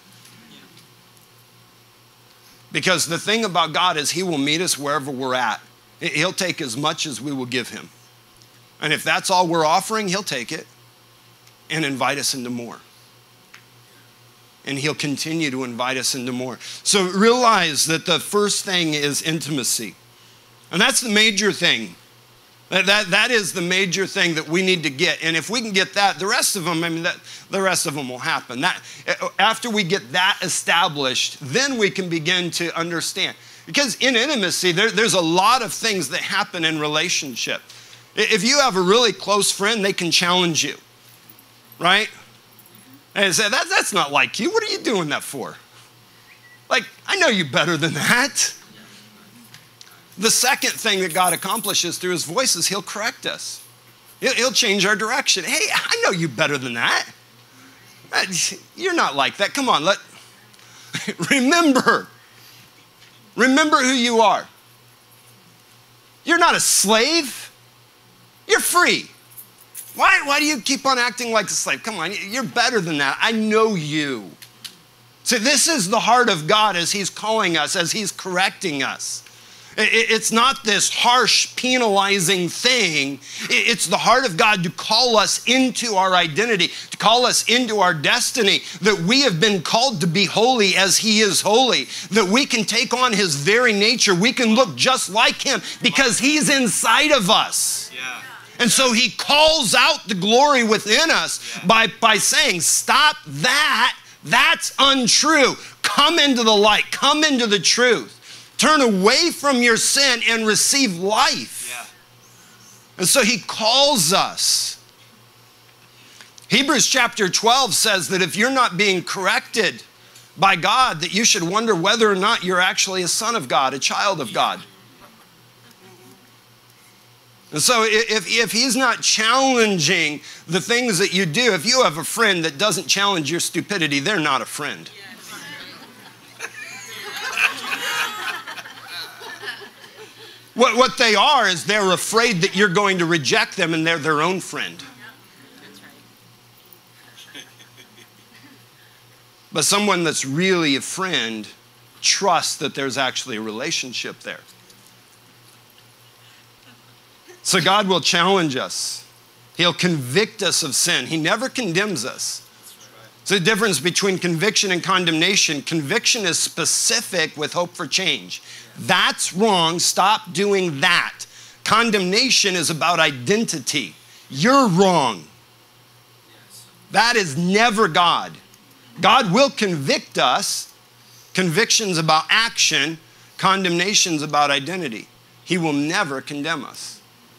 Because the thing about God is he will meet us wherever we're at. He'll take as much as we will give him. And if that's all we're offering, he'll take it and invite us into more. And he'll continue to invite us into more. So realize that the first thing is intimacy. And that's the major thing. That is the major thing that we need to get. And if we can get that, the rest of them, the rest of them will happen. After we get that established, then we can begin to understand. Because in intimacy, there's a lot of things that happen in relationship. If you have a really close friend, they can challenge you, right? And say, that's not like you. What are you doing that for? Like, I know you better than that. The second thing that God accomplishes through his voice is he'll correct us. He'll change our direction. Hey, I know you better than that. You're not like that. Come on, remember who you are. You're not a slave. You're free. Why do you keep on acting like a slave? Come on, you're better than that. I know you. So this is the heart of God as he's calling us, as he's correcting us. It's not this harsh, penalizing thing. It's the heart of God to call us into our identity, to call us into our destiny, that we have been called to be holy as he is holy, that we can take on his very nature. We can look just like him because he's inside of us. Yeah. And so he calls out the glory within us by saying, stop that. That's untrue. Come into the light. Come into the truth. Turn away from your sin and receive life. Yeah. And so he calls us. Hebrews chapter 12 says that if you're not being corrected by God, that you should wonder whether or not you're actually a son of God, a child of God. And so if he's not challenging the things that you do, if you have a friend that doesn't challenge your stupidity, they're not a friend. What they are is they're afraid that you're going to reject them and they're their own friend. But someone that's really a friend trusts that there's actually a relationship there. So God will challenge us. He'll convict us of sin. He never condemns us. So the difference between conviction and condemnation. Conviction is specific with hope for change. That's wrong. Stop doing that. Condemnation is about identity. You're wrong. That is never God. God will convict us. Conviction's about action. Condemnation's about identity. He will never condemn us.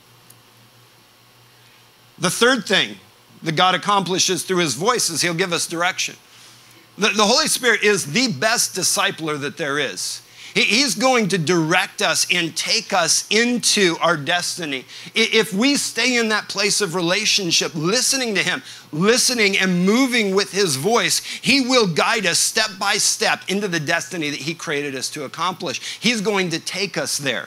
The third thing that God accomplishes through his voice is he'll give us direction. The Holy Spirit is the best discipler that there is. He's going to direct us and take us into our destiny. If we stay in that place of relationship, listening to him, listening and moving with his voice, he will guide us step by step into the destiny that he created us to accomplish. He's going to take us there.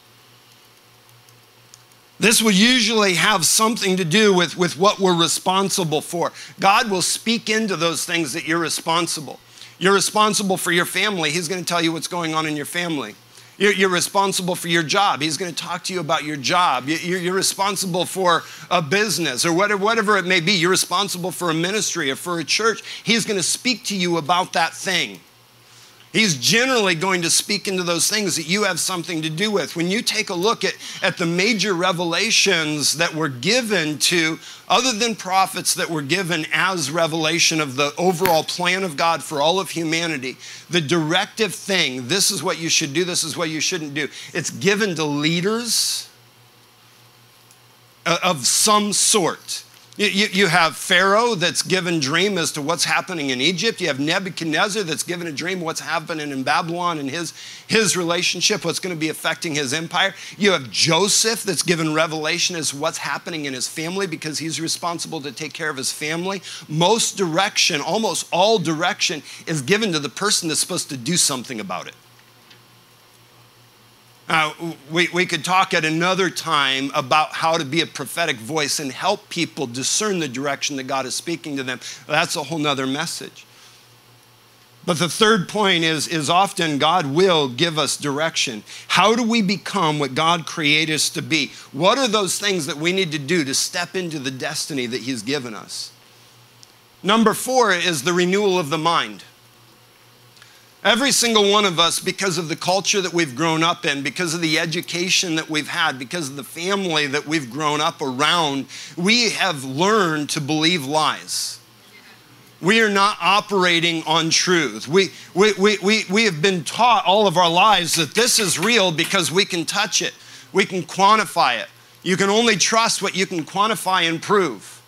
This will usually have something to do with what we're responsible for. God will speak into those things that you're responsible. You're responsible for your family. He's going to tell you what's going on in your family. You're responsible for your job. He's going to talk to you about your job. You're responsible for a business or whatever it may be. You're responsible for a ministry or for a church. He's going to speak to you about that thing. He's generally going to speak into those things that you have something to do with. When you take a look at the major revelations that were given to, other than prophets that were given as revelation of the overall plan of God for all of humanity, the directive thing, this is what you should do, this is what you shouldn't do, it's given to leaders of some sort. You have Pharaoh that's given dream as to what's happening in Egypt. You have Nebuchadnezzar that's given a dream what's happening in Babylon and his relationship, what's going to be affecting his empire. You have Joseph that's given revelation as what's happening in his family because he's responsible to take care of his family. Most direction, almost all direction, is given to the person that's supposed to do something about it. We could talk at another time about how to be a prophetic voice and help people discern the direction that God is speaking to them. That's a whole nother message. But the third point is often God will give us direction. How do we become what God created us to be? What are those things that we need to do to step into the destiny that He's given us? Number 4 is the renewal of the mind. Every single one of us, because of the culture that we've grown up in, because of the education that we've had, because of the family that we've grown up around, we have learned to believe lies. We are not operating on truth. We have been taught all of our lives that this is real because we can touch it. We can quantify it. You can only trust what you can quantify and prove.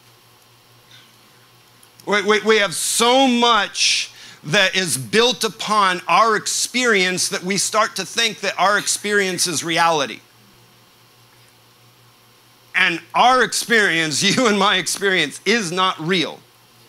We have so much that is built upon our experience that we start to think that our experience is reality. And our experience, you and my experience, is not real.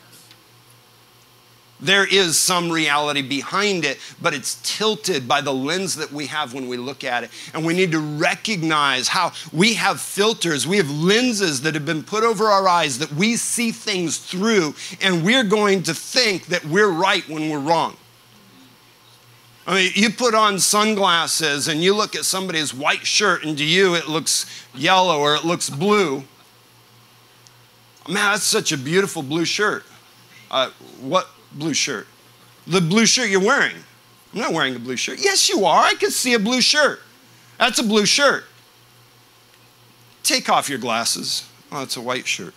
There is some reality behind it, but it's tilted by the lens that we have when we look at it. And we need to recognize how we have filters, we have lenses that have been put over our eyes that we see things through, and we're going to think that we're right when we're wrong. I mean, you put on sunglasses and you look at somebody's white shirt, and to you it looks yellow or it looks blue. Man, that's such a beautiful blue shirt. What blue shirt? The blue shirt you're wearing. I'm not wearing a blue shirt. Yes, you are. I can see a blue shirt. That's a blue shirt. Take off your glasses. Oh, it's a white shirt.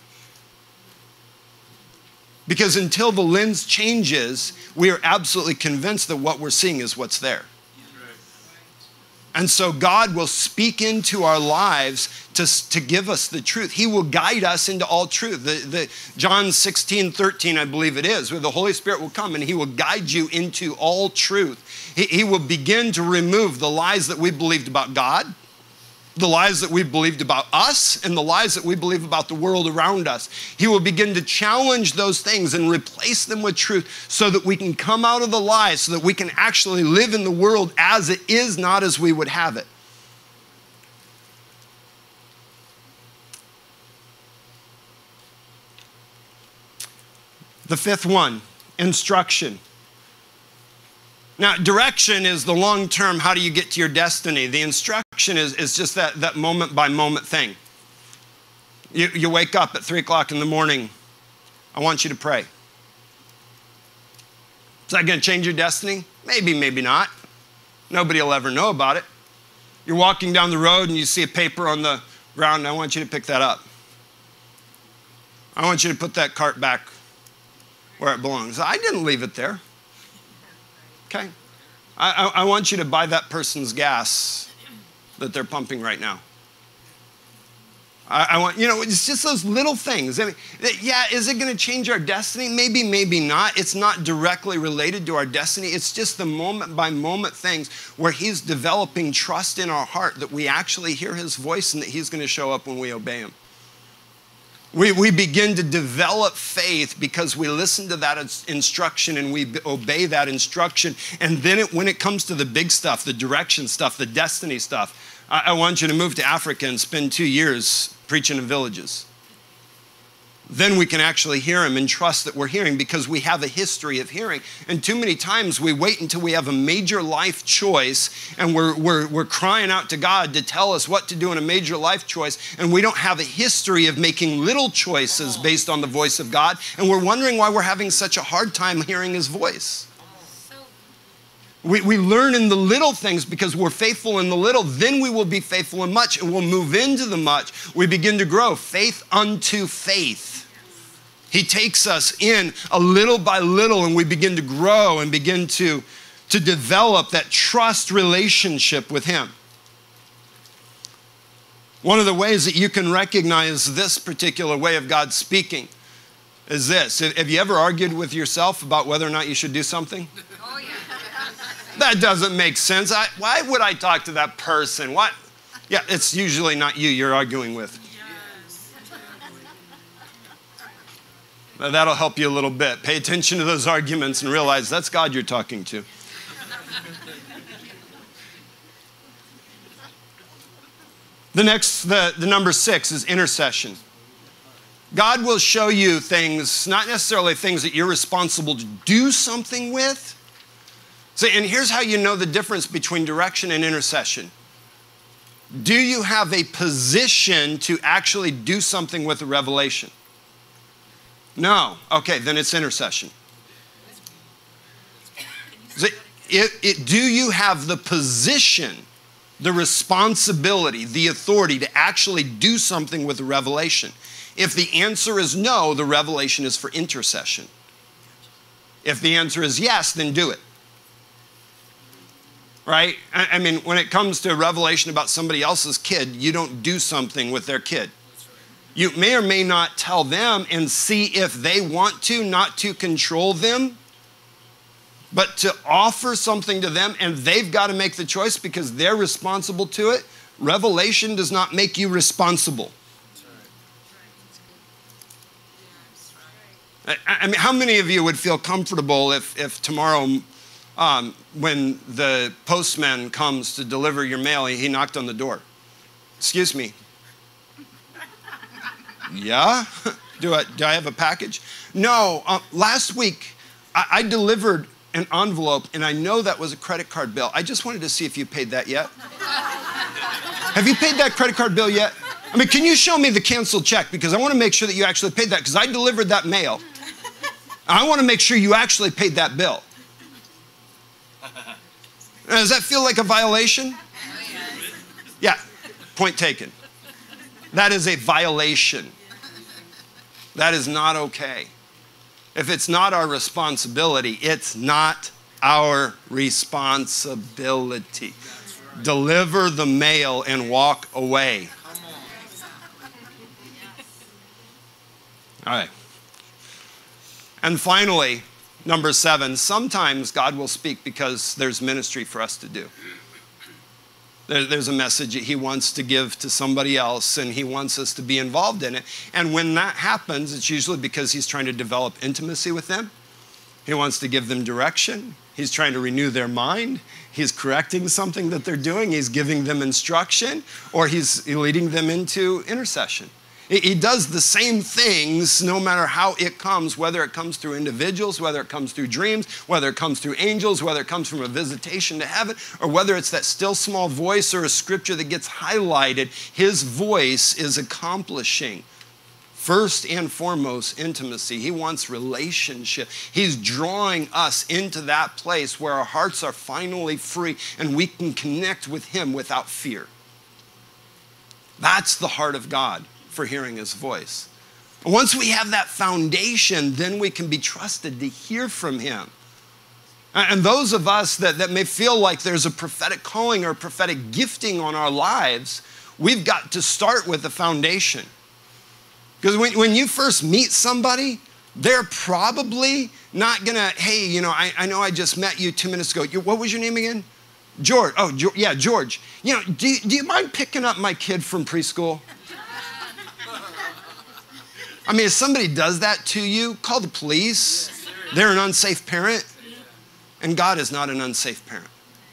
Because until the lens changes, we are absolutely convinced that what we're seeing is what's there. And so God will speak into our lives to give us the truth. He will guide us into all truth. The John 16:13, I believe it is, where the Holy Spirit will come and He will guide you into all truth. He will begin to remove the lies that we believed about God, the lies that we believed about us, and the lies that we believe about the world around us. He will begin to challenge those things and replace them with truth so that we can come out of the lies, so that we can actually live in the world as it is, not as we would have it. The fifth one, instruction. Now, direction is the long-term, how do you get to your destiny? The instruction is just that moment-by-moment thing. You wake up at 3 o'clock in the morning. I want you to pray. Is that going to change your destiny? Maybe, maybe not. Nobody will ever know about it. You're walking down the road and you see a paper on the ground, and I want you to pick that up. I want you to put that cart back where it belongs. I didn't leave it there. Okay? I want you to buy that person's gas that they're pumping right now. I want, it's just those little things. I mean, yeah, is it going to change our destiny? Maybe, maybe not. It's not directly related to our destiny. It's just the moment-by-moment things where He's developing trust in our heart that we actually hear His voice and that He's going to show up when we obey Him. We begin to develop faith because we listen to that instruction and we obey that instruction. And then when it comes to the big stuff, the direction stuff, the destiny stuff, I want you to move to Africa and spend 2 years preaching in villages. Then we can actually hear Him and trust that we're hearing because we have a history of hearing. And too many times we wait until we have a major life choice and we're crying out to God to tell us what to do in a major life choice, and we don't have a history of making little choices based on the voice of God, and we're wondering why we're having such a hard time hearing His voice. We learn in the little things because we're faithful in the little. Then we will be faithful in much, and we'll move into the much. We begin to grow. Faith unto faith. He takes us in a little by little, and we begin to grow and begin to develop that trust relationship with him. One of the ways that you can recognize this particular way of God speaking is this. Have you ever argued with yourself about whether or not you should do something? Oh, yeah. That doesn't make sense. Why would I talk to that person? What? Yeah, it's usually not you you're arguing with. Yes. Now, that'll help you a little bit. Pay attention to those arguments and realize that's God you're talking to. The number 6 is intercession. God will show you things, not necessarily things that you're responsible to do something with. So, and here's how you know the difference between direction and intercession. Do you have a position to actually do something with a revelation? No. Okay, then it's intercession. So do you have the position, the responsibility, the authority to actually do something with a revelation? If the answer is no, the revelation is for intercession. If the answer is yes, then do it. Right? I mean, when it comes to a revelation about somebody else's kid, you don't do something with their kid. You may or may not tell them and see if they want to, not to control them, but to offer something to them, and they've got to make the choice because they're responsible to it. Revelation does not make you responsible. I mean, how many of you would feel comfortable if tomorrow, when the postman comes to deliver your mail, he knocked on the door? Excuse me. Yeah? Do I have a package? No. Last week, I delivered an envelope, and I know that was a credit card bill. I just wanted to see if you paid that yet. Have you paid that credit card bill yet? I mean, can you show me the canceled check? Because I want to make sure that you actually paid that, because I delivered that mail. I want to make sure you actually paid that bill. Now, does that feel like a violation? Yeah, point taken. That is a violation. That is not okay. If it's not our responsibility, it's not our responsibility. Deliver the mail and walk away. All right. And finally, number 7, sometimes God will speak because there's ministry for us to do. There's a message that he wants to give to somebody else, and he wants us to be involved in it. And when that happens, it's usually because he's trying to develop intimacy with them. He wants to give them direction. He's trying to renew their mind. He's correcting something that they're doing. He's giving them instruction, or he's leading them into intercession. He does the same things no matter how it comes, whether it comes through individuals, whether it comes through dreams, whether it comes through angels, whether it comes from a visitation to heaven, or whether it's that still small voice or a scripture that gets highlighted. His voice is accomplishing, first and foremost, intimacy. He wants relationship. He's drawing us into that place where our hearts are finally free and we can connect with him without fear. That's the heart of God for hearing his voice. Once we have that foundation, then we can be trusted to hear from him. And those of us that may feel like there's a prophetic calling or a prophetic gifting on our lives, we've got to start with the foundation. Because when you first meet somebody, they're probably not gonna, hey, you know I know I just met you 2 minutes ago. What was your name again? George. Oh, yeah, George. You know, do you mind picking up my kid from preschool? I mean, if somebody does that to you, call the police. They're an unsafe parent. And God is not an unsafe parent.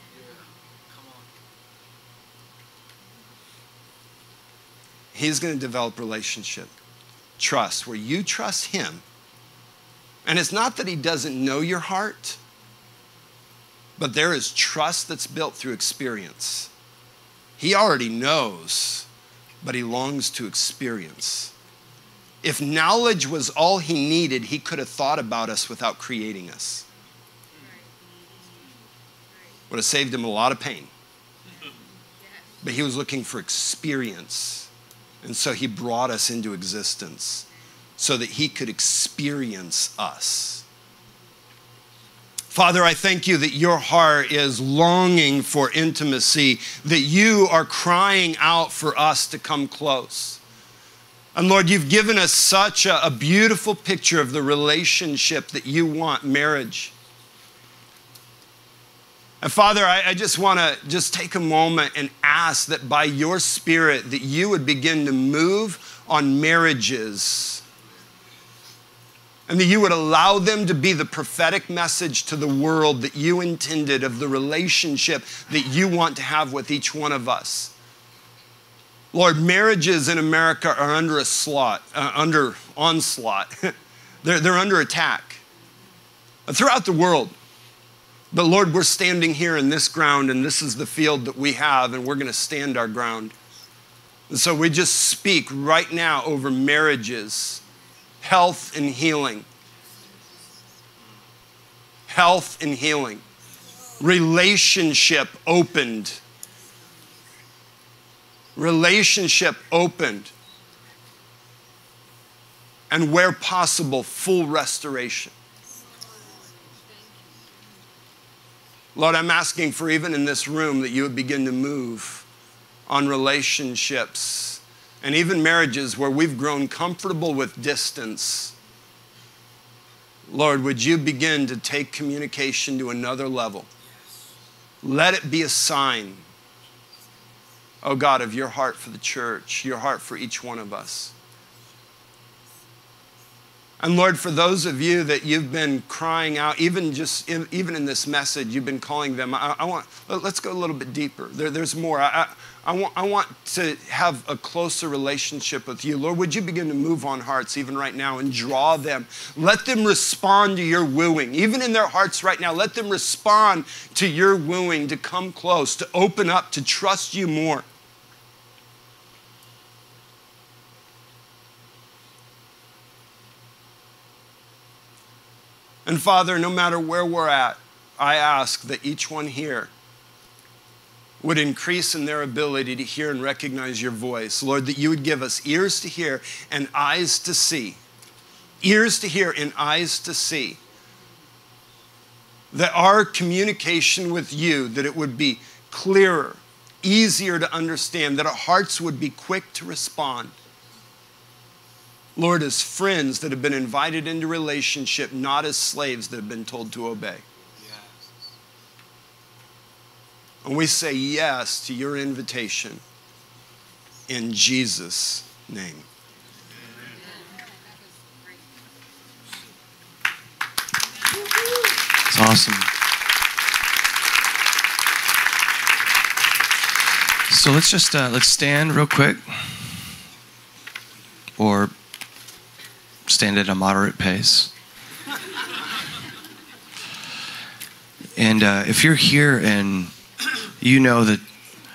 He's going to develop relationship, trust, where you trust him. And it's not that he doesn't know your heart, but there is trust that's built through experience. He already knows, but he longs to experience. If knowledge was all he needed, he could have thought about us without creating us. Would have saved him a lot of pain. But he was looking for experience. And so he brought us into existence so that he could experience us. Father, I thank you that your heart is longing for intimacy, that you are crying out for us to come close. And Lord, you've given us such a beautiful picture of the relationship that you want, marriage. And Father, I just want to just take a moment and ask that by your Spirit that you would begin to move on marriages. And that you would allow them to be the prophetic message to the world that you intended of the relationship that you want to have with each one of us. Lord, marriages in America are under onslaught. They're under attack throughout the world. But Lord, we're standing here in this ground, and this is the field that we have, and we're going to stand our ground. And so we just speak right now over marriages, health and healing. Health and healing. Relationship opened. Relationship opened. And where possible, full restoration. Lord, I'm asking for even in this room that you would begin to move on relationships and even marriages where we've grown comfortable with distance. Lord, would you begin to take communication to another level? Let it be a sign, oh God, of your heart for the church, your heart for each one of us. And Lord, for those of you that you've been crying out, even in this message, you've been calling them. Let's go a little bit deeper. There's more. I want to have a closer relationship with you. Lord, would you begin to move on hearts even right now and draw them? Let them respond to your wooing. Even in their hearts right now, let them respond to your wooing, to come close, to open up, to trust you more. And Father, no matter where we're at, I ask that each one here would increase in their ability to hear and recognize your voice. Lord, that you would give us ears to hear and eyes to see. Ears to hear and eyes to see. That our communication with you, that it would be clearer, easier to understand, that our hearts would be quick to respond. Lord, as friends that have been invited into relationship, not as slaves that have been told to obey. Yes. And we say yes to your invitation in Jesus' name. It's awesome. So let's stand real quick, or stand at a moderate pace. And if you're here and you know that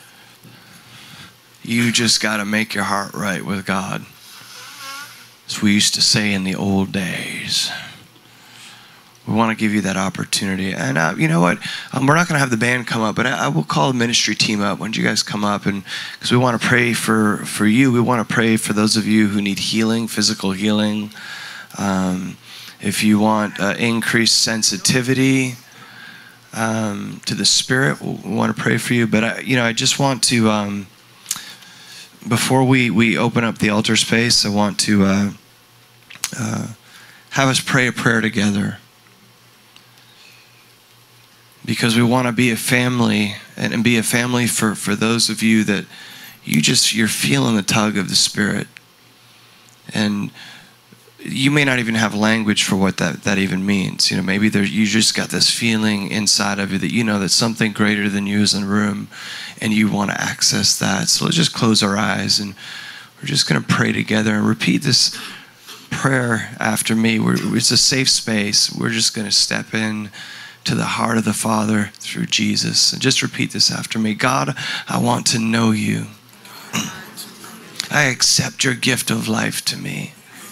you just got to make your heart right with God, as we used to say in the old days, we want to give you that opportunity. And you know what? We're not going to have the band come up, but I will call the ministry team up. Why don't you guys come up? And because we want to pray for you. We want to pray for those of you who need healing, physical healing. If you want increased sensitivity to the Spirit, we want to pray for you. But I just want to, before we open up the altar space, I want to have us pray a prayer together. Because we want to be a family, and be a family for those of you that you're feeling the tug of the Spirit. And you may not even have language for what that even means. Maybe you just got this feeling inside of you that you know that something greater than you is in the room, and you want to access that. So let's just close our eyes, and we're just going to pray together and repeat this prayer after me. It's a safe space. We're just going to step in to the heart of the Father through Jesus. And just repeat this after me. God, I want to know you. I accept your gift of life to me.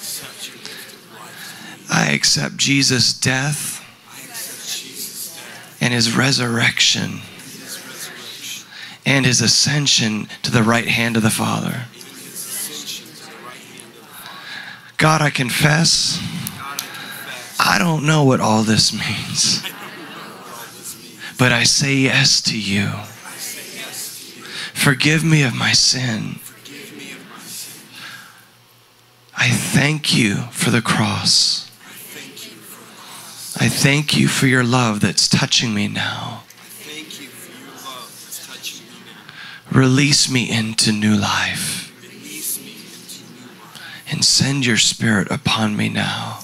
I accept Jesus' death and his resurrection and his ascension to the right hand of the Father. God, I confess, I don't know what all this means, but I say yes to you. Forgive me of my sin. I thank you for the cross. I thank you for your love that's touching me now. Release me into new life. And send your Spirit upon me now.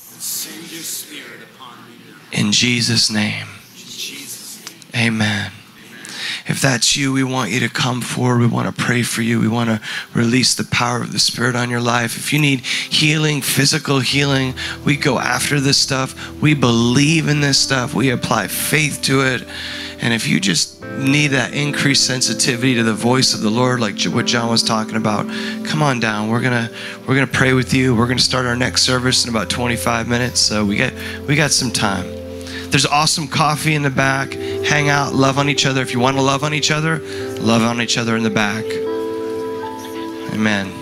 In Jesus' name. Amen. If that's you, we want you to come forward. We want to pray for you. We want to release the power of the Spirit on your life. If you need healing, physical healing, we go after this stuff. We believe in this stuff. We apply faith to it. And if you just need that increased sensitivity to the voice of the Lord, like what John was talking about, come on down. We're gonna pray with you. We're gonna start our next service in about 25 minutes. So we got some time. There's awesome coffee in the back. Hang out, love on each other. If you want to love on each other in the back. Amen.